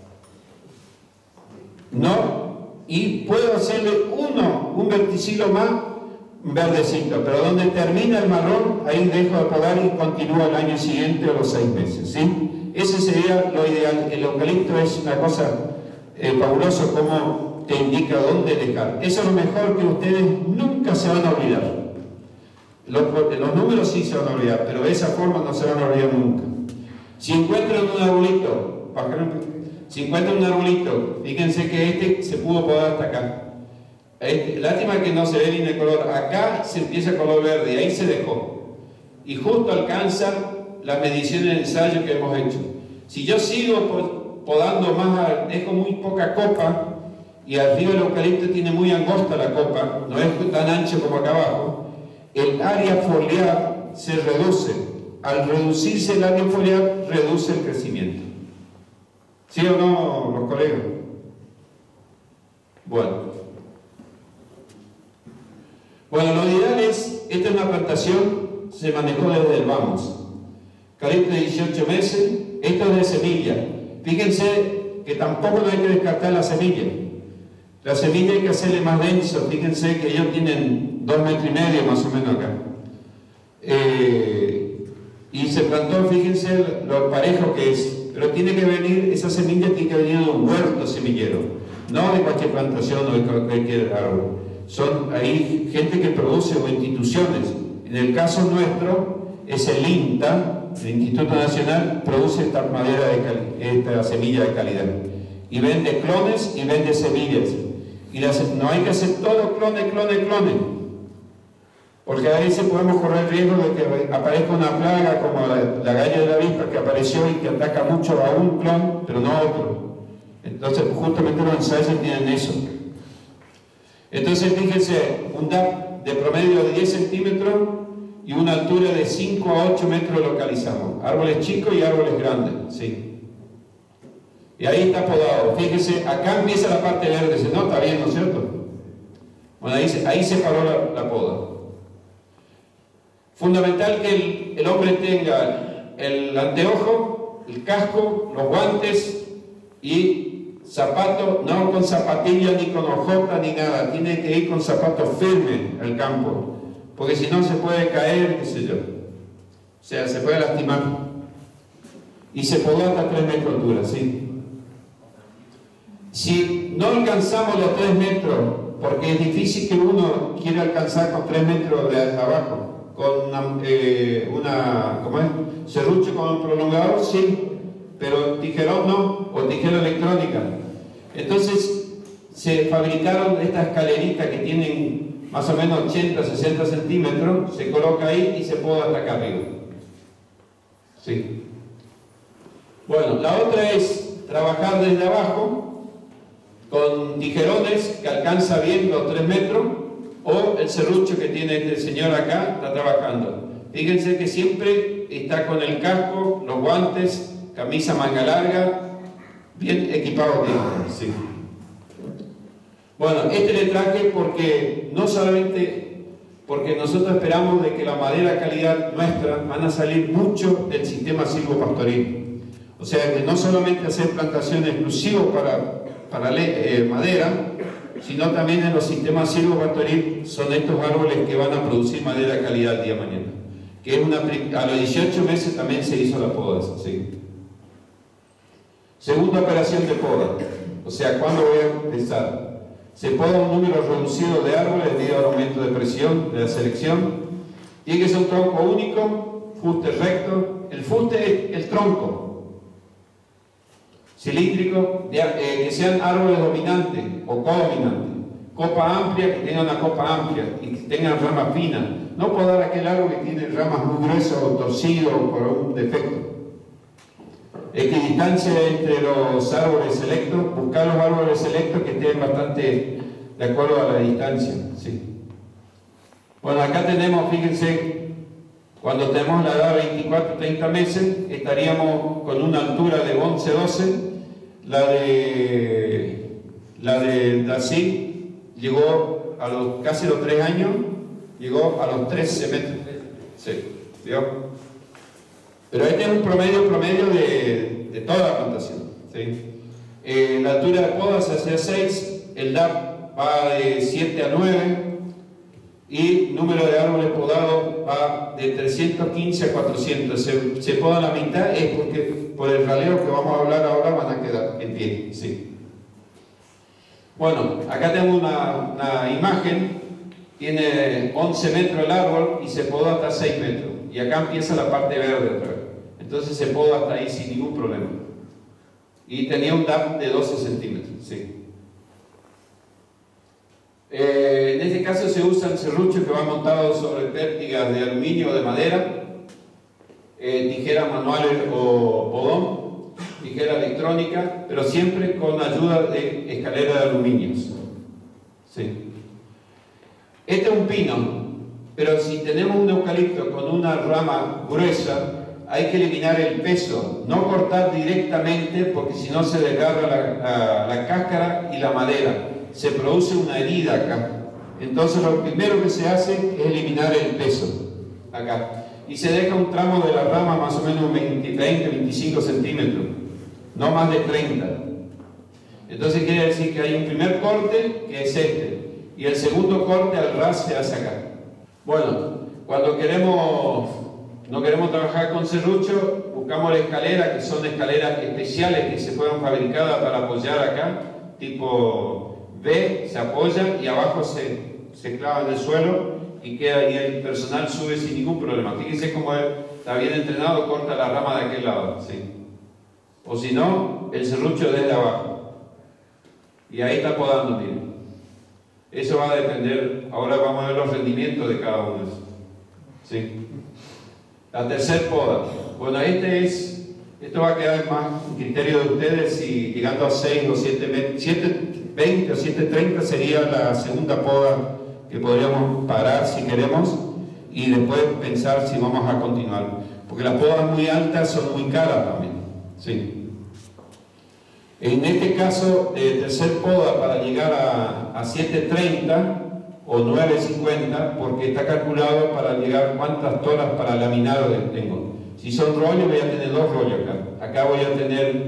¿No? Y puedo hacerle uno, un verticilo más verdecito, pero donde termina el marrón, ahí dejo de podar y continúa el año siguiente o los seis meses. ¿Sí? Ese sería lo ideal. El eucalipto es una cosa eh, fabulosa, como te indica dónde dejar. Eso es lo mejor que ustedes nunca se van a olvidar. Los, los números sí se van a olvidar, pero de esa forma no se van a olvidar nunca. Si encuentran un arbolito, si encuentran un arbolito, fíjense que este se pudo podar hasta acá. Este, lástima que no se ve bien el color. Acá se empieza el color verde y ahí se dejó. Y justo alcanza las mediciones de ensayo que hemos hecho. Si yo sigo podando más, dejo muy poca copa y arriba el eucalipto tiene muy angosta la copa, no es tan ancho como acá abajo. El área foliar se reduce. Al reducirse el área foliar, reduce el crecimiento. ¿Sí o no, los colegas? Bueno. Bueno, lo ideal es, esta es una plantación, se manejó desde el vamos. Eucalipto de dieciocho meses, esto es de semilla. Fíjense que tampoco no hay que descartar la semilla. La semilla hay que hacerle más denso. Fíjense que ellos tienen dos metros y medio más o menos acá. Eh, y se plantó, fíjense lo parejo que es. Pero tiene que venir, esa semilla tiene que venir de un huerto semillero, no de cualquier plantación o de cualquier árbol. Son ahí gente que produce o instituciones. En el caso nuestro es el INTA, el Instituto Nacional, produce esta madera de cali esta semilla de calidad. Y vende clones y vende semillas. Y las, no hay que hacer todo clone, clone, clone. Porque a veces podemos correr el riesgo de que aparezca una plaga como la, la galla de la avispa que apareció y que ataca mucho a un clon, pero no a otro. Entonces, justamente los ensayos tienen eso. Entonces, fíjense, un D A P de promedio de diez centímetros y una altura de cinco a ocho metros localizamos. Árboles chicos y árboles grandes, sí. Y ahí está podado. Fíjense, acá empieza la parte verde. Se nota bien, ¿no es cierto? Bueno, ahí se, ahí se paró la, la poda. Fundamental que el, el hombre tenga el anteojo, el casco, los guantes y zapato, no con zapatilla ni con hojota ni nada, tiene que ir con zapato firme al campo, porque si no se puede caer, qué sé yo, o sea, se puede lastimar. Y se podó hasta tres metros de altura, ¿sí? Si no alcanzamos los tres metros, porque es difícil que uno quiera alcanzar con tres metros de abajo, con una, eh, una ¿cómo es? Serrucho con un prolongador, sí, pero tijerón no, o tijera electrónica. Entonces se fabricaron estas escaleritas que tienen más o menos ochenta, sesenta centímetros, se coloca ahí y se poda hasta acá arriba. Sí. Bueno, la otra es trabajar desde abajo con tijerones que alcanza bien los tres metros, o el serrucho que tiene este señor acá, está trabajando. Fíjense que siempre está con el casco, los guantes, camisa manga larga, bien equipado bien. Sí. Bueno, este le traje porque no solamente porque nosotros esperamos de que la madera calidad nuestra van a salir mucho del sistema silvopastoril. O sea, que no solamente hacer plantaciones exclusivas para, para eh, madera, sino también en los sistemas silvopastoril son estos árboles que van a producir madera calidad el día de mañana. Que es una, a los dieciocho meses también se hizo la poda. ¿Sí? Segunda operación de poda. O sea, ¿cuándo voy a empezar? Se poda un número reducido de árboles debido al aumento de presión de la selección. Tiene que ser un tronco único, fuste recto. El fuste es el tronco. Cilíndrico, de, eh, que sean árboles dominantes o codominantes. Copa amplia, que tengan una copa amplia y que tengan ramas finas. No podar aquel árbol que tiene ramas muy gruesas o torcido o por un defecto. Equidistancia entre los árboles selectos, buscar los árboles selectos que estén bastante de acuerdo a la distancia. ¿Sí? Bueno, acá tenemos, fíjense, cuando tenemos la edad de veinticuatro a treinta meses, estaríamos con una altura de once a doce. La de la de Dací llegó a los casi los tres años, llegó a los trece metros. Sí, ¿vio? Pero este es un promedio promedio de, de toda la plantación. ¿Sí? Eh, la altura de poda se hace a seis, el D A P va de siete a nueve y número de árboles podados va de trescientos quince a cuatrocientos. Se, se poda la mitad, es porque por el raleo que vamos a hablar ahora van a quedar en pie. ¿Sí? Bueno, acá tengo una, una imagen, tiene once metros el árbol y se poda hasta seis metros. Y acá empieza la parte verde otra vez. Entonces se poda hasta ahí sin ningún problema. Y tenía un D A P de doce centímetros. ¿Sí? Eh, en este caso se usan serruchos que van montados sobre pértigas de aluminio o de madera, eh, tijeras manuales o podón, tijera electrónica, pero siempre con ayuda de escalera de aluminios. ¿Sí? Este es un pino, pero si tenemos un eucalipto con una rama gruesa, hay que eliminar el peso, no cortar directamente porque si no se desgarra la, la, la cáscara y la madera. Se produce una herida acá. Entonces lo primero que se hace es eliminar el peso acá. Y se deja un tramo de la rama más o menos veinte, veinte, veinticinco centímetros, no más de treinta. Entonces quiere decir que hay un primer corte que es este, y el segundo corte al ras se hace acá. Bueno, cuando queremos, no queremos trabajar con serrucho, buscamos la escalera, que son escaleras especiales que se fueron fabricadas para apoyar acá, tipo B, se apoya y abajo se, se clava en el suelo y queda y el personal sube sin ningún problema. Fíjense cómo está bien entrenado, corta la rama de aquel lado, ¿sí? O si no, el serrucho desde abajo. Y ahí está podando, miren. Eso va a depender, ahora vamos a ver los rendimientos de cada uno de esos. ¿Sí? La tercera poda. Bueno, este es, esto va a quedar más en criterio de ustedes si llegando a seis o siete metros. veinte o siete treinta sería la segunda poda que podríamos parar si queremos y después pensar si vamos a continuar, porque las podas muy altas son muy caras también. ¿Sí? En este caso, de tercer poda para llegar a, a siete treinta o nueve cincuenta, porque está calculado para llegar cuántas toras para laminar tengo. Si son rollos voy a tener dos rollos acá, acá voy a tener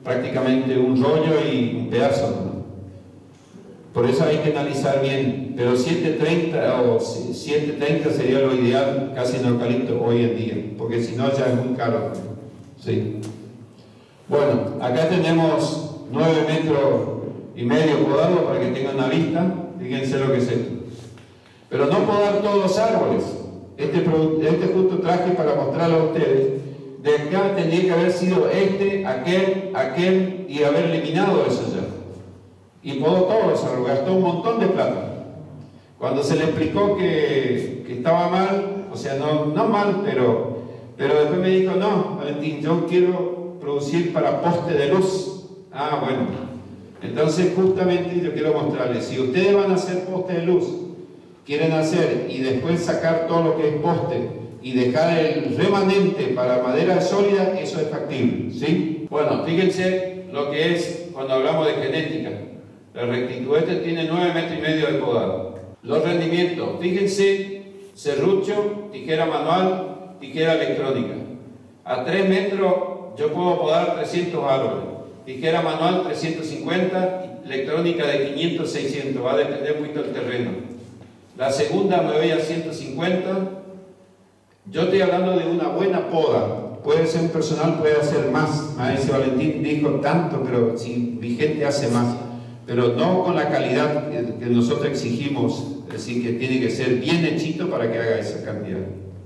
prácticamente un rollo y un pedazo, ¿no? Por eso hay que analizar bien, pero siete treinta o siete treinta sería lo ideal casi en eucalipto hoy en día, porque si no ya es muy caro, ¿sí? Bueno, acá tenemos nueve metros y medio podado para que tengan una vista. Fíjense lo que es esto. Pero no podar todos los árboles. Este, este justo traje para mostrarlo a ustedes. De acá tendría que haber sido este, aquel, aquel y haber eliminado eso ya. Y podó todos los árboles, gastó un montón de plata. Cuando se le explicó que, que estaba mal, o sea, no, no mal, pero, pero después me dijo, no, Valentín, yo quiero producir para poste de luz. Ah, bueno. Entonces, justamente yo quiero mostrarles, si ustedes van a hacer poste de luz, quieren hacer y después sacar todo lo que es poste y dejar el remanente para madera sólida, eso es factible, ¿sí? Bueno, fíjense lo que es cuando hablamos de genética. La rectitud, este tiene nueve metros y medio de podado. Los rendimientos, fíjense, serrucho, tijera manual, tijera electrónica. A tres metros yo puedo podar trescientos árboles. Tijera manual trescientos cincuenta, electrónica de quinientos, seiscientos, va a depender mucho del terreno. La segunda me voy a ciento cincuenta. Yo estoy hablando de una buena poda. Puede ser un personal, puede hacer más. A ese Valentín dijo tanto, pero si mi gente hace más. Pero no con la calidad que, que nosotros exigimos, es decir, que tiene que ser bien hechito para que haga esa cantidad.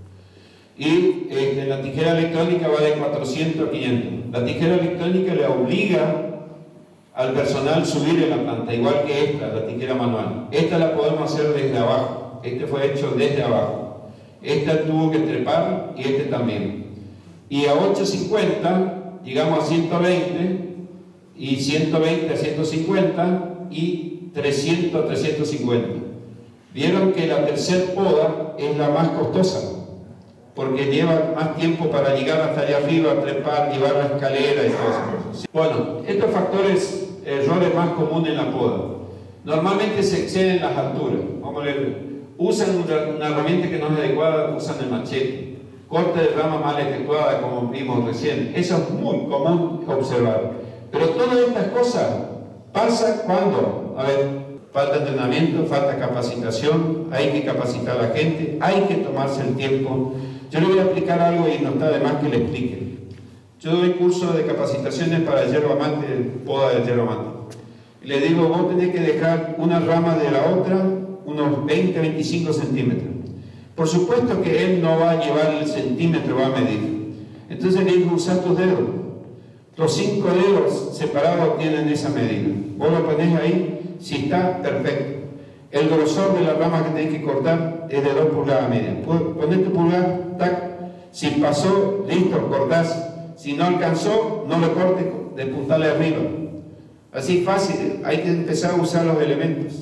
Y eh, la tijera electrónica va de cuatrocientos a quinientos. La tijera electrónica le obliga al personal subir en la planta, igual que esta, la tijera manual. Esta la podemos hacer desde abajo. Este fue hecho desde abajo. Esta tuvo que trepar y este también. Y a ochocientos cincuenta llegamos a ciento veinte, y ciento veinte a ciento cincuenta y trescientos a trescientos cincuenta. Vieron que la tercer poda es la más costosa, porque lleva más tiempo para llegar hasta allá arriba, trepar, llevar la escalera y todo eso. Bueno, estos factores, errores más comunes en la poda. Normalmente se exceden las alturas. Vamos a ver, usan una, una herramienta que no es adecuada, usan el machete. Corte de rama mal efectuada, como vimos recién. Eso es muy común observar. Pero todas estas cosas pasan cuando, a ver, falta entrenamiento, falta capacitación, hay que capacitar a la gente, hay que tomarse el tiempo. Yo le voy a explicar algo y no está de más que le explique. Yo doy cursos de capacitaciones para el hierro amante, poda del hierro amante. Y le digo, vos tenés que dejar una rama de la otra unos veinte a veinticinco centímetros. Por supuesto que él no va a llevar el centímetro, va a medir. Entonces le digo, usa tus dedos. Los cinco dedos separados tienen esa medida. Vos lo ponés ahí, si está, perfecto. El grosor de la rama que tenés que cortar es de dos pulgadas media. Ponés tu pulgar, tac. Si pasó, listo, cortás. Si no alcanzó, no lo cortes, despuntale arriba. Así fácil, hay que empezar a usar los elementos.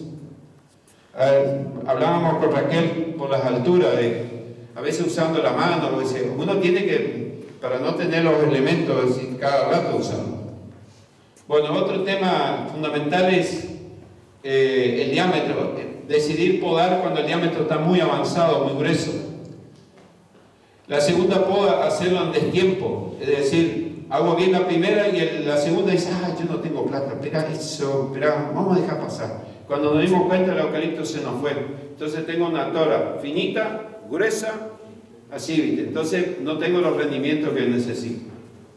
Eh, hablábamos con Raquel por las alturas, de, a veces usando la mano, uno tiene que, para no tener los elementos, cada rato usarlo. Bueno, otro tema fundamental es eh, el diámetro. Decidir podar cuando el diámetro está muy avanzado, muy grueso. La segunda poda, hacerlo en destiempo, es decir, hago bien la primera y el, la segunda dice, ah, yo no tengo plata, espera eso, espera, vamos a dejar pasar. Cuando nos dimos cuenta, el eucalipto se nos fue. Entonces tengo una tora finita, gruesa, así, ¿viste? Entonces no tengo los rendimientos que necesito.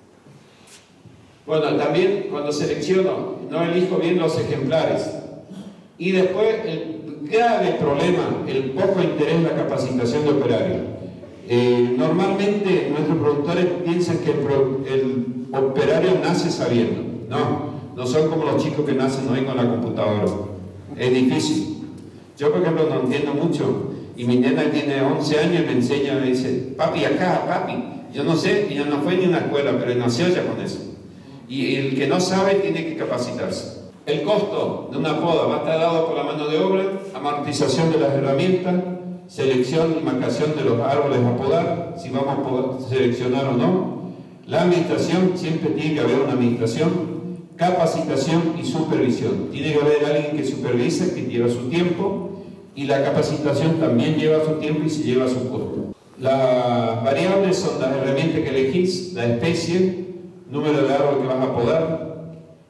Bueno, también cuando selecciono, no elijo bien los ejemplares. Y después, el grave problema, el poco interés en la capacitación de operario. Eh, normalmente nuestros productores piensan que el, pro, el operario nace sabiendo. No, no son como los chicos que nacen hoy con la computadora. Es difícil. Yo, por ejemplo, no entiendo mucho. Y mi nena tiene once años y me enseña, me dice, papi, acá, papi. Yo no sé, ella no fue ni a una escuela, pero nació ya con eso. Y el que no sabe tiene que capacitarse. El costo de una poda va a estar dado por la mano de obra, amortización de las herramientas, selección y marcación de los árboles a podar, si vamos a poder seleccionar o no. La administración, siempre tiene que haber una administración. Capacitación y supervisión. Tiene que haber alguien que supervisa, que lleva su tiempo, y la capacitación también lleva su tiempo y se lleva su costo. Las variables son las herramientas que elegís, la especie, número de árbol que vas a podar,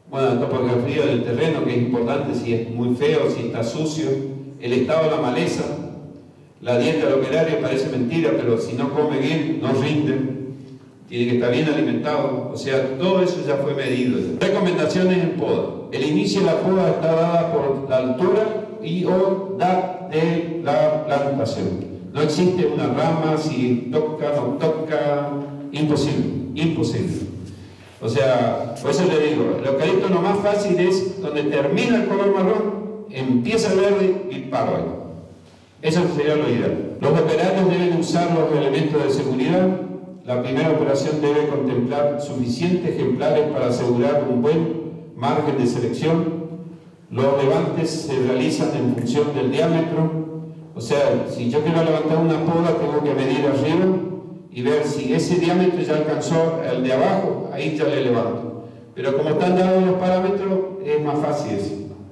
Bueno, la topografía del terreno, que es importante, si es muy feo, si está sucio, el estado de la maleza, la dieta operaria parece mentira, pero si no come bien, no rinde, tiene que estar bien alimentado, o sea, todo eso ya fue medido. Recomendaciones en poda. El inicio de la poda está dada por la altura y o edad de la plantación. No existe una rama, si toca, no toca, imposible, imposible. O sea, por eso le digo, el eucalipto lo más fácil es donde termina el color marrón, empieza el verde y paro ahí. Eso sería lo ideal. Los operarios deben usar los elementos de seguridad. La primera operación debe contemplar suficientes ejemplares para asegurar un buen margen de selección. Los levantes se realizan en función del diámetro. O sea, si yo quiero levantar una poda, tengo que medir arriba y ver si ese diámetro ya alcanzó el de abajo, ahí ya le levanto. Pero como están dados los parámetros, es más fácil eso.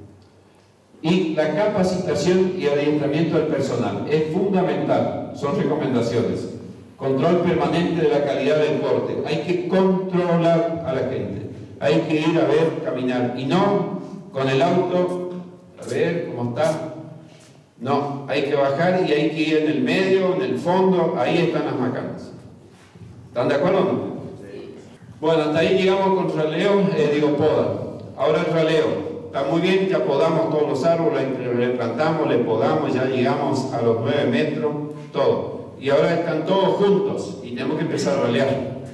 Y la capacitación y adiestramiento del personal es fundamental, son recomendaciones. Control permanente de la calidad del corte. Hay que controlar a la gente. Hay que ir a ver, caminar. Y no con el auto, a ver cómo está. No, hay que bajar y hay que ir en el medio, en el fondo, ahí están las macanas. ¿Están de acuerdo o no? Sí. Bueno, hasta ahí llegamos con raleo, eh, digo poda. Ahora el raleo. Está muy bien, ya podamos todos los árboles, le plantamos, le podamos, ya llegamos a los nueve metros, todo. Y ahora están todos juntos y tenemos que empezar a ralear.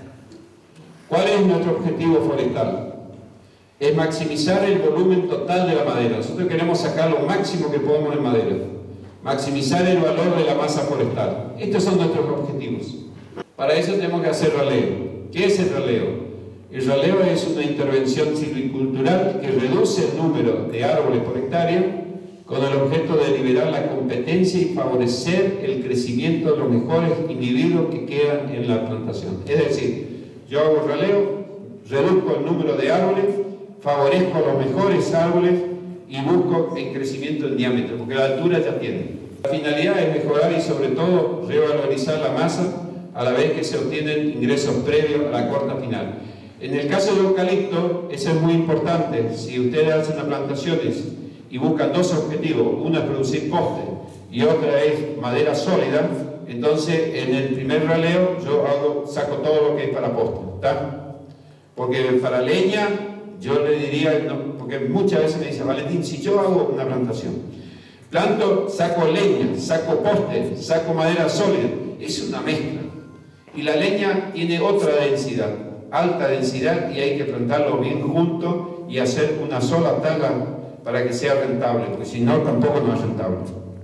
¿Cuál es nuestro objetivo forestal? Es maximizar el volumen total de la madera. Nosotros queremos sacar lo máximo que podemos en madera. Maximizar el valor de la masa forestal. Estos son nuestros objetivos. Para eso tenemos que hacer raleo. ¿Qué es el raleo? El raleo es una intervención silvicultural que reduce el número de árboles por hectárea con el objeto de liberar la competencia y favorecer el crecimiento de los mejores individuos que quedan en la plantación. Es decir, yo hago raleo, reduzco el número de árboles, favorezco los mejores árboles y busco el crecimiento en diámetro, porque la altura ya tiene. La finalidad es mejorar y sobre todo revalorizar la masa a la vez que se obtienen ingresos previos a la corta final. En el caso del eucalipto, eso es muy importante. Si ustedes hacen las plantaciones y buscan dos objetivos, una es producir poste y otra es madera sólida, entonces en el primer raleo yo hago, saco todo lo que es para poste, ¿está? Porque para leña yo le diría, no, porque muchas veces me dicen, Valentín, si yo hago una plantación, planto, saco leña, saco poste, saco madera sólida, es una mezcla. Y la leña tiene otra densidad, alta densidad, y hay que plantarlo bien junto y hacer una sola tala para que sea rentable, porque si no tampoco no es rentable.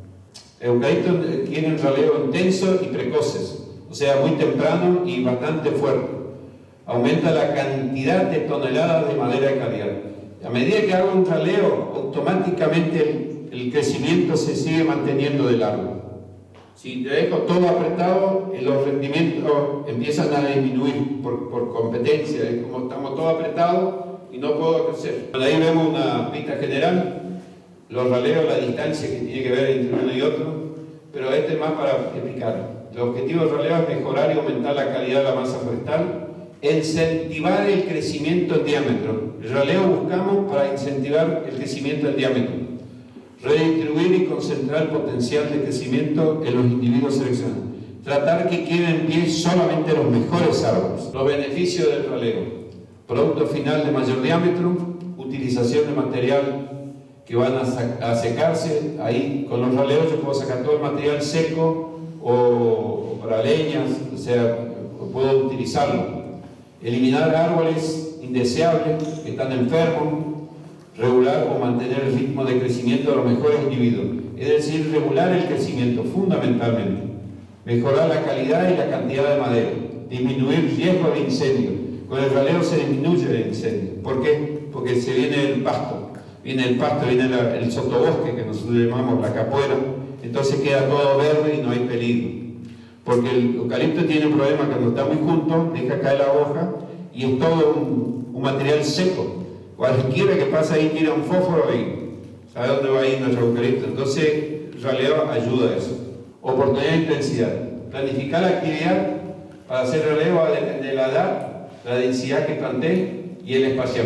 El eucalipto tiene un raleo intenso y precoces, o sea, muy temprano y bastante fuerte. Aumenta la cantidad de toneladas de madera de calidad. A medida que hago un raleo, automáticamente el, el crecimiento se sigue manteniendo del árbol. Si te dejo todo apretado, los rendimientos empiezan a disminuir por, por competencia. Es como estamos todos apretados y no puedo crecer. Ahí vemos una pista general, los raleos, la distancia que tiene que ver entre uno y otro, pero este es más para explicar. El objetivo del raleo es mejorar y aumentar la calidad de la masa forestal, incentivar el crecimiento en diámetro. El raleo buscamos para incentivar el crecimiento en diámetro. Redistribuir y concentrar el potencial de crecimiento en los individuos seleccionados. Tratar que queden en pie solamente los mejores árboles. Los beneficios del raleo. Producto final de mayor diámetro, utilización de material que van a, a secarse. Ahí con los raleos yo puedo sacar todo el material seco o, o para leñas, o sea, puedo utilizarlo. Eliminar árboles indeseables que están enfermos. Regular o mantener el ritmo de crecimiento de los mejores individuos, es decir, regular el crecimiento fundamentalmente, mejorar la calidad y la cantidad de madera, disminuir riesgo de incendio. Con el raleo se disminuye el incendio. ¿Por qué? Porque se viene el pasto, viene el pasto, viene la, el sotobosque que nosotros llamamos la capuera, entonces queda todo verde y no hay peligro. Porque el eucalipto tiene un problema cuando está muy junto, deja caer la hoja y es todo un, un material seco. Cualquiera que pasa ahí tira un fósforo y sabe dónde va a ir nuestro eucalipto. Entonces, el raleo ayuda a eso. Oportunidad de intensidad. Planificar la actividad para hacer raleo va a depender de la edad, la densidad que planté y el espaciamiento.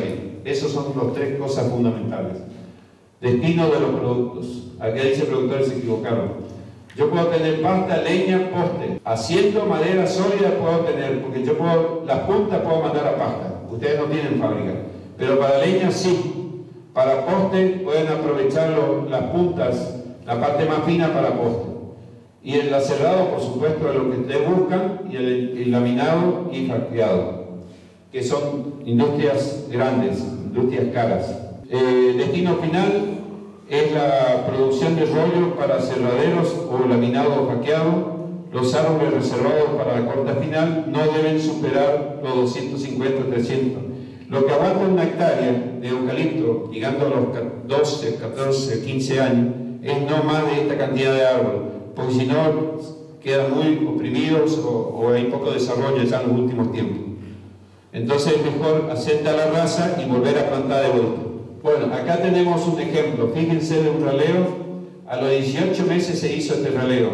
Esas son las tres cosas fundamentales. Destino de los productos. Aquí dice productores se equivocaron. Yo puedo tener pasta, leña, poste. Haciendo madera sólida puedo tener, porque yo puedo, las puntas puedo mandar a pasta. Ustedes no tienen fábrica. Pero para leña sí. Para poste pueden aprovechar lo, las puntas, la parte más fina para poste. Y el aserrado, por supuesto, es lo que ustedes buscan, y el, el laminado y facturado, que son industrias grandes, industrias caras. Eh, destino final es la producción de rollos para cerraderos o laminado o faqueado. Los árboles reservados para la corta final no deben superar los doscientos cincuenta a trescientos. Lo que aguanta una hectárea de eucalipto, llegando a los doce, catorce, quince años, es no más de esta cantidad de árboles, porque si no quedan muy oprimidos o, o hay poco desarrollo ya en los últimos tiempos. Entonces es mejor asentar la raza y volver a plantar de vuelta. Bueno, acá tenemos un ejemplo, fíjense de un raleo. A los dieciocho meses se hizo este raleo.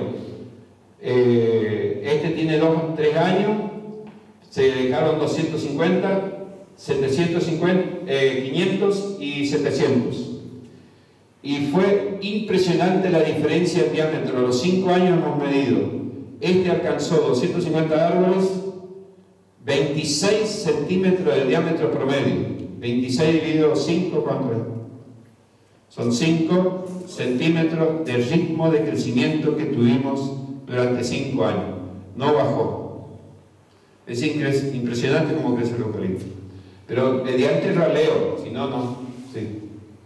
Eh, este tiene dos, tres años, se dejaron doscientos cincuenta, setecientos cincuenta, eh, quinientos y setecientos. Y fue impresionante la diferencia en diámetro. A los cinco años hemos medido. Este alcanzó doscientos cincuenta árboles, veintiséis centímetros de diámetro promedio. veintiséis dividido cinco, ¿cuánto es? Son cinco centímetros de ritmo de crecimiento que tuvimos durante cinco años. No bajó. Es impresionante cómo crece el eucalipto. Pero mediante el raleo, si no, no. Sí.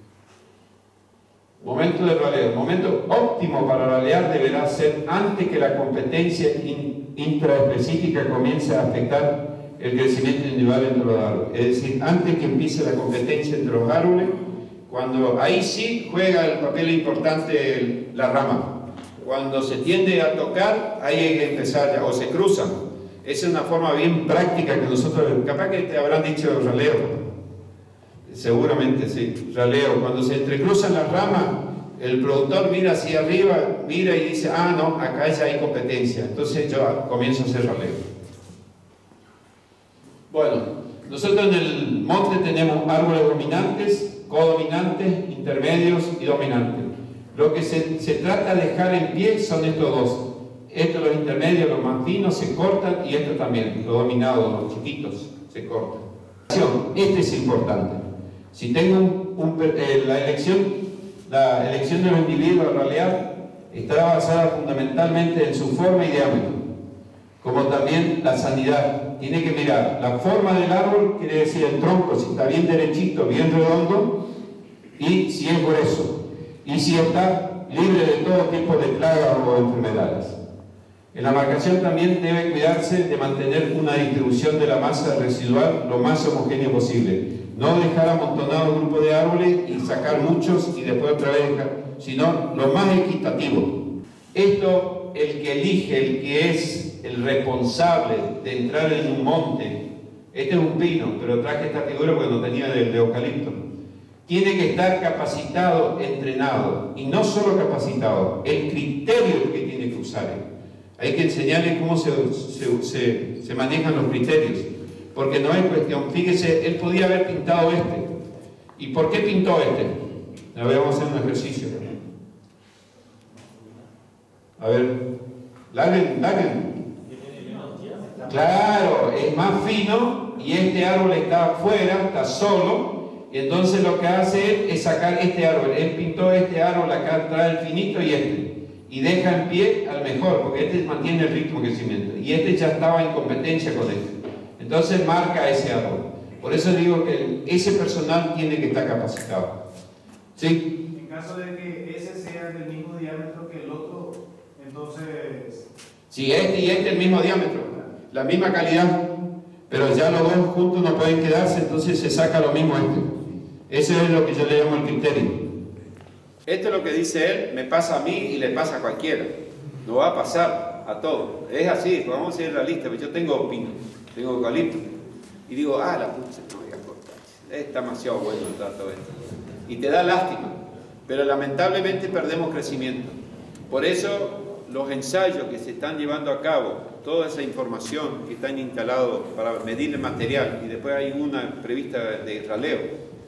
Momento de raleo. El momento óptimo para ralear deberá ser antes que la competencia in, intraespecífica comience a afectar el crecimiento individual entre los árboles. Es decir, antes que empiece la competencia entre los árboles, cuando ahí sí juega el papel importante el, la rama. Cuando se tiende a tocar, ahí hay que empezar ya, o se cruzan. Esa es una forma bien práctica que nosotros, capaz que te habrán dicho raleo, seguramente sí, raleo. Cuando se entrecruzan las ramas, el productor mira hacia arriba, mira y dice, ah no, acá ya hay competencia, entonces yo comienzo a hacer raleo. Bueno, nosotros en el monte tenemos árboles dominantes, codominantes, intermedios y dominantes. Lo que se, se trata de dejar en pie son estos dos. Estos, los intermedios, los más finos, se cortan, y estos también, los dominados, los chiquitos, se cortan. Este es importante. Si tengo un, un, eh, la elección, la elección de los individuos a ralear está basada fundamentalmente en su forma y diámetro, como también la sanidad. Tiene que mirar la forma del árbol, quiere decir el tronco, si está bien derechito, bien redondo, y si es grueso, y si está libre de todo tipo de plagas o enfermedades. En la marcación también debe cuidarse de mantener una distribución de la masa residual lo más homogénea posible. No dejar amontonado un grupo de árboles y sacar muchos y después otra vez dejar, sino lo más equitativo. Esto, el que elige, el que es el responsable de entrar en un monte, este es un pino, pero traje esta figura porque no tenía de, de eucalipto, tiene que estar capacitado, entrenado, y no solo capacitado, el criterio que tiene que usar. Hay que enseñarle cómo se, se, se, se manejan los criterios, porque no es cuestión, fíjese, él podía haber pintado este. ¿Y por qué pintó este? A ver, vamos a hacer un ejercicio. A ver, larguen, larguen. Claro, es más fino y este árbol está afuera, está solo, y entonces lo que hace él es sacar este árbol. Él pintó este árbol acá, trae el finito y este, y deja en pie al mejor, porque este mantiene el ritmo de crecimiento, y este ya estaba en competencia con este. Entonces marca ese árbol. Por eso digo que ese personal tiene que estar capacitado. ¿Sí? En caso de que ese sea del mismo diámetro que el otro, entonces... Si este y este el mismo diámetro, la misma calidad, pero ya los dos juntos no pueden quedarse, entonces se saca lo mismo este. Ese es lo que yo le llamo el criterio. Esto es lo que dice él, me pasa a mí y le pasa a cualquiera. No va a pasar a todos. Es así, vamos a ser realistas, pero yo tengo pino, tengo eucalipto. Y digo, ah, la pucha, no voy a cortar. Es demasiado bueno el trato esto. Y te da lástima. Pero lamentablemente perdemos crecimiento. Por eso los ensayos que se están llevando a cabo, toda esa información que están instalados para medir el material, y después hay una prevista de raleo,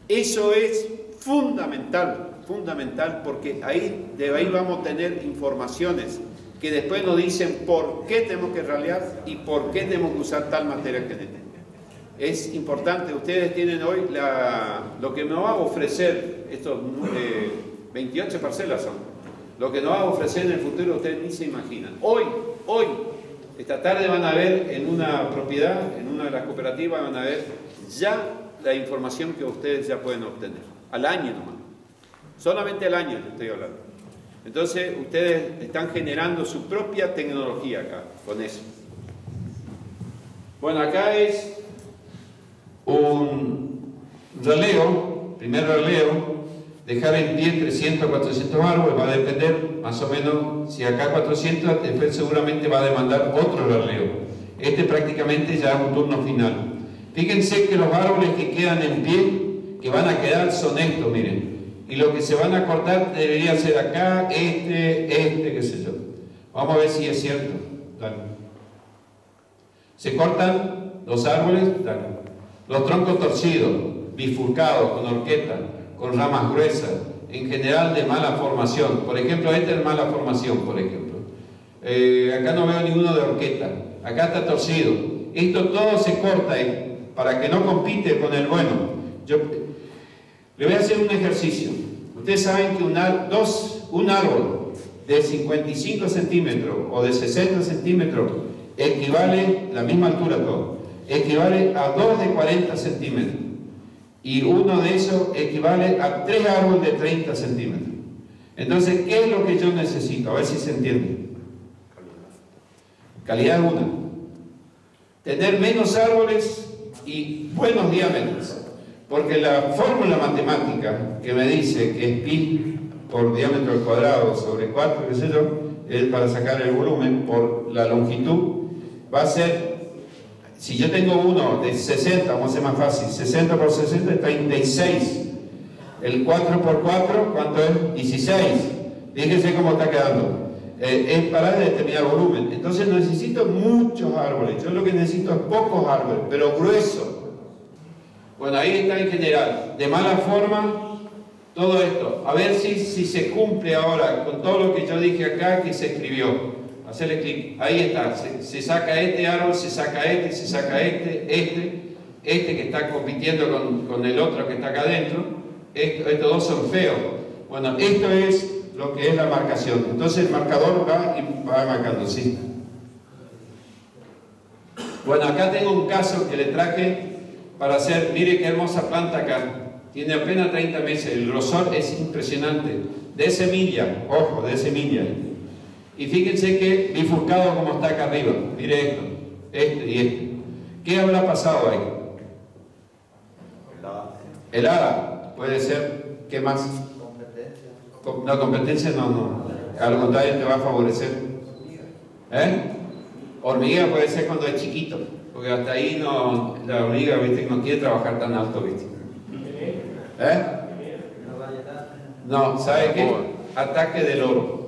Eso es fundamental, fundamental, porque ahí, de ahí vamos a tener informaciones que después nos dicen por qué tenemos que ralear y por qué tenemos que usar tal materia genética. Es importante, ustedes tienen hoy la, lo que nos va a ofrecer, estos eh, veintiocho parcelas son, lo que nos va a ofrecer en el futuro ustedes ni se imaginan. Hoy, hoy, esta tarde van a ver en una propiedad, en una de las cooperativas, van a ver ya la información que ustedes ya pueden obtener, al año nomás, solamente al año les estoy hablando. Entonces ustedes están generando su propia tecnología acá, con eso. Bueno, acá es un raleo, primer raleo, dejar en pie trescientos a cuatrocientos árboles, va a depender más o menos, si acá cuatrocientos, después seguramente va a demandar otro raleo. Este prácticamente ya es un turno final. Fíjense que los árboles que quedan en pie, que van a quedar son estos, miren. Y lo que se van a cortar debería ser acá, este, este, qué sé yo. Vamos a ver si es cierto. Dale. Se cortan los árboles, dale. Los troncos torcidos, bifurcados, con horqueta, con ramas gruesas, en general de mala formación. Por ejemplo, este es de mala formación, por ejemplo. Eh, acá no veo ninguno de horqueta. Acá está torcido. Esto todo se corta eh, para que no compite con el bueno. Yo le voy a hacer un ejercicio. Ustedes saben que un, dos, un árbol de cincuenta y cinco centímetros o de sesenta centímetros equivale, la misma altura todo, equivale a dos de cuarenta centímetros. Y uno de esos equivale a tres árboles de treinta centímetros. Entonces, ¿qué es lo que yo necesito? A ver si se entiende. Calidad una. Tener menos árboles y buenos diámetros. Porque la fórmula matemática que me dice que es pi por diámetro al cuadrado sobre cuatro, qué sé yo, es para sacar el volumen por la longitud, va a ser, si yo tengo uno de sesenta, vamos a hacer más fácil, sesenta por sesenta es treinta y seis. El cuatro por cuatro, ¿cuánto es? dieciséis. Fíjense cómo está quedando. Eh, es para determinar volumen. Entonces necesito muchos árboles. Yo lo que necesito es pocos árboles, pero gruesos. Bueno, ahí está en general. De mala forma, todo esto. A ver si, si se cumple ahora con todo lo que yo dije acá que se escribió. Hacerle clic. Ahí está. Se, se saca este árbol, se saca este, se saca este, este, este que está compitiendo con, con el otro que está acá adentro. Esto, estos dos son feos. Bueno, esto es lo que es la marcación. Entonces el marcador va y va marcando, sí. Bueno, acá tengo un caso que le traje para hacer, mire qué hermosa planta acá. Tiene apenas treinta meses, el grosor es impresionante. De semilla, ojo, de semilla. Y fíjense que bifurcado como está acá arriba. Mire esto, este y este. ¿Qué habrá pasado ahí? Helada, puede ser. ¿Qué más? Competencia. No, competencia no, no. Al contrario, te va a favorecer. ¿Eh? Hormiga puede ser cuando es chiquito. Porque hasta ahí no, la hormiga, viste, no quiere trabajar tan alto, viste. ¿Eh? No, ¿sabe qué? Ataque del oro.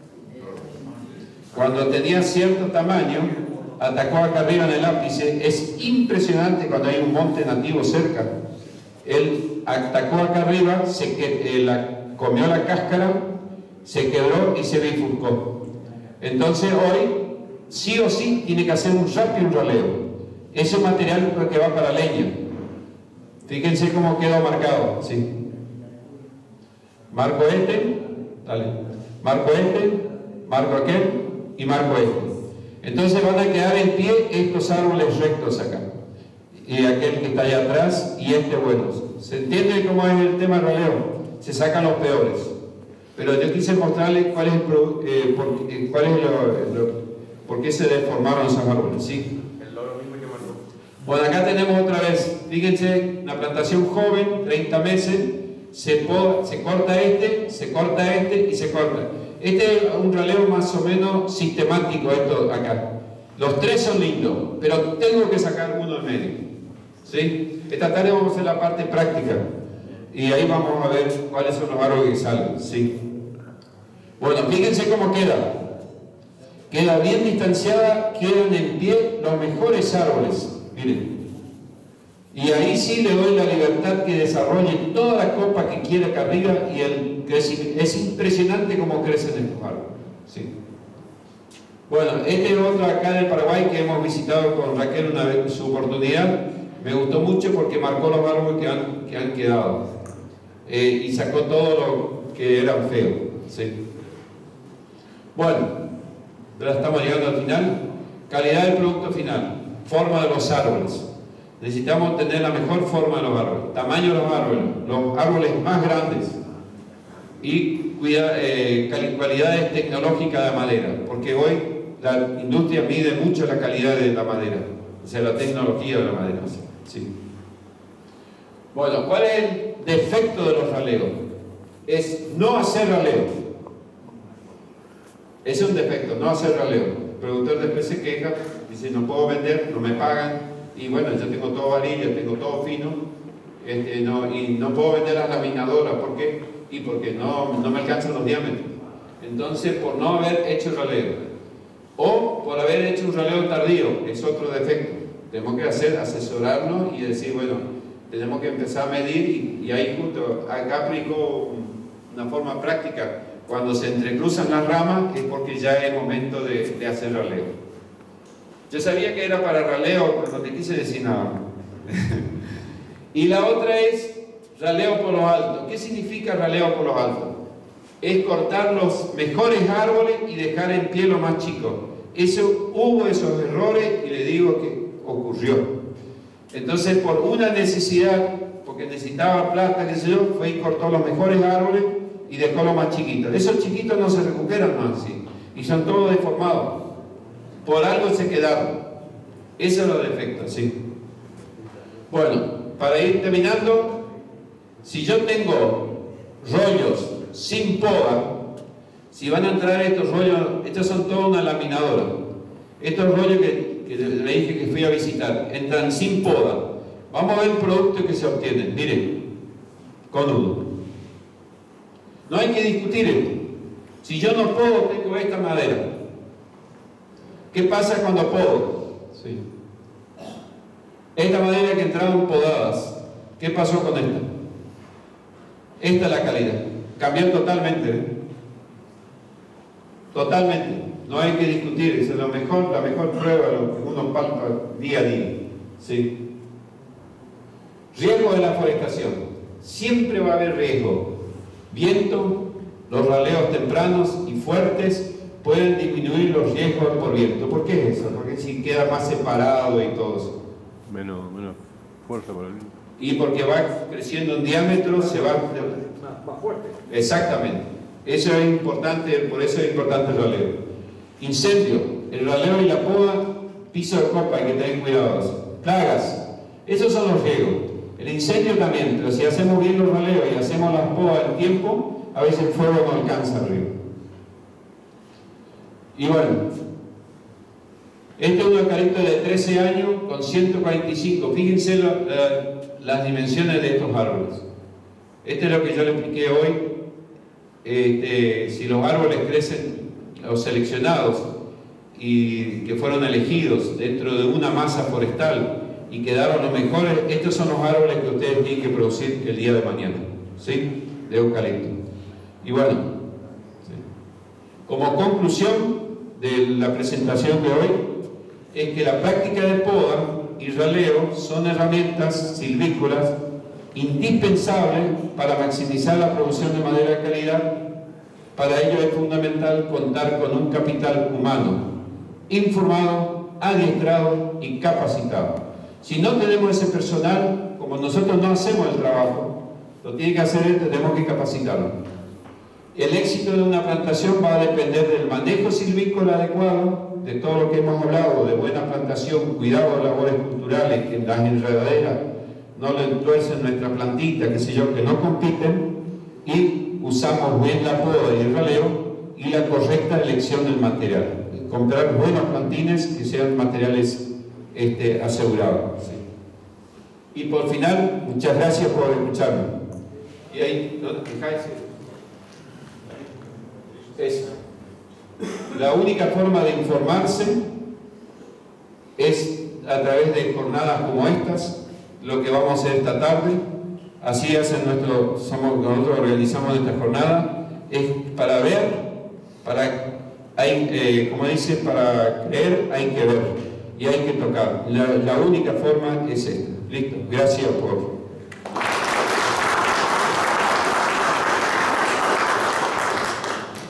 Cuando tenía cierto tamaño, atacó acá arriba en el ápice. Es impresionante cuando hay un monte nativo cerca. Él atacó acá arriba, se que, eh, la, comió la cáscara, se quebró y se bifurcó. Entonces hoy, sí o sí, tiene que hacer un rápido un raleo. Ese material es que va para leña. Fíjense cómo quedó marcado. ¿Sí? Marco este, dale. Marco este, marco aquel y marco este. Entonces van a quedar en pie estos árboles rectos acá. Y aquel que está allá atrás y este bueno. ¿Se entiende cómo es el tema del raleo? Se sacan los peores. Pero yo quise mostrarles cuál es el, eh, por, eh, cuál es lo, lo, por qué se deformaron esos árboles. ¿Sí? Bueno, acá tenemos otra vez, fíjense, una plantación joven, treinta meses, se, poda, se corta este, se corta este y se corta. Este es un raleo más o menos sistemático, esto acá. Los tres son lindos, pero tengo que sacar uno en medio. ¿Sí? Esta tarde vamos a hacer la parte práctica y ahí vamos a ver cuáles son los árboles que salen. ¿Sí? Bueno, fíjense cómo queda. Queda bien distanciada, quedan en pie los mejores árboles. Miren, Y ahí sí le doy la libertad que desarrolle toda la copa que quiera acá arriba, y el crecimiento, es impresionante cómo crecen estos árboles. ¿Sí? Bueno, este es otro acá de Paraguay que hemos visitado con Raquel una vez, su oportunidad. Me gustó mucho porque marcó los árboles que han, que han quedado eh, y sacó todo lo que eran feos. ¿Sí? Bueno, ya estamos llegando al final. Calidad del producto final, forma de los árboles. Necesitamos tener la mejor forma de los árboles, tamaño de los árboles, los árboles más grandes y cuida, eh, cualidades tecnológicas de madera, porque hoy la industria mide mucho la calidad de la madera, o sea, la tecnología de la madera. Sí. Bueno, ¿cuál es el defecto de los raleos? Es no hacer raleo. Es un defecto, no hacer raleo. El productor después se queja, dice no puedo vender, no me pagan, y bueno, yo tengo todo varilla, tengo todo fino, este, no, y no puedo vender las laminadoras. ¿Por qué? Y porque no, no me alcanzan los diámetros. Entonces, por no haber hecho raleo, o por haber hecho un raleo tardío, es otro defecto. Tenemos que hacer, asesorarnos y decir, bueno, tenemos que empezar a medir, y, y ahí justo acá aplico una forma práctica. Cuando se entrecruzan las ramas es porque ya es momento de, de hacer raleo. Yo sabía que era para raleo, pero no te quise decir nada. Y la otra es raleo por los altos. ¿Qué significa raleo por los altos? Es cortar los mejores árboles y dejar en pie los más chicos. Eso, hubo esos errores y le digo que ocurrió. Entonces, por una necesidad, porque necesitaba plata, qué sé yo, fue y cortó los mejores árboles y dejó los más chiquitos. Esos chiquitos no se recuperan más, ¿sí? Y son todos deformados. Por algo se quedaron. Eso es lo defectos, ¿sí? Bueno, para ir terminando, si yo tengo rollos sin poda, si van a entrar estos rollos, estos son toda una laminadora. Estos rollos que, que le dije que fui a visitar, entran sin poda. Vamos a ver el producto que se obtiene. Miren, con uno. No hay que discutir esto. Si yo no puedo, tengo esta madera. ¿Qué pasa cuando podo? Sí. Esta madera que entraron podadas, ¿qué pasó con esta? Esta es la calidad. Cambió totalmente. ¿eh? Totalmente. No hay que discutir. Es lo mejor, la mejor prueba, lo que uno palpa día a día. ¿Sí? Riesgo de la forestación. Siempre va a haber riesgo. Viento, los raleos tempranos y fuertes pueden disminuir los riesgos por viento. ¿Por qué es eso? Porque si queda más separado y todo eso. Menos, menos fuerza por el viento. Y porque va creciendo en diámetro, se va... Más fuerte. Exactamente. Eso es importante, por eso es importante el raleo. Incendio, el raleo y la poda, piso de copa, hay que tener cuidado. Plagas, esos son los riesgos. El incendio también, pero si hacemos bien los raleos y hacemos las podas en tiempo, a veces el fuego no alcanza arriba. Y bueno, este es un eucalipto de trece años con ciento cuarenta y cinco. Fíjense la, la, las dimensiones de estos árboles. Este es lo que yo le expliqué hoy. Este, si los árboles crecen, los seleccionados y que fueron elegidos dentro de una masa forestal y quedaron los mejores, estos son los árboles que ustedes tienen que producir el día de mañana, ¿sí? De eucalipto. Y bueno, ¿sí? Como conclusión de la presentación de hoy, es que la práctica de poda y raleo son herramientas silvícolas indispensables para maximizar la producción de madera de calidad. Para ello es fundamental contar con un capital humano informado, adiestrado y capacitado. Si no tenemos ese personal, como nosotros no hacemos el trabajo, lo tiene que hacer él, tenemos que capacitarlo. El éxito de una plantación va a depender del manejo silvícola adecuado, de todo lo que hemos hablado, de buena plantación, cuidado de labores culturales, que las enredaderas no le entuercen nuestra plantita, qué sé yo, que no compiten, y usamos bien la poda y el raleo y la correcta elección del material. Comprar buenos plantines que sean materiales este, asegurados. ¿Sí? Y por final, muchas gracias por escucharme. Y ahí, ¿dónde fijáis? Es la única forma de informarse es a través de jornadas como estas, lo que vamos a hacer esta tarde. Así hacen nuestro, somos, nosotros organizamos esta jornada, es para ver, para, hay, eh, como dice, para creer hay que ver y hay que tocar. La, la única forma es esta. Listo, gracias por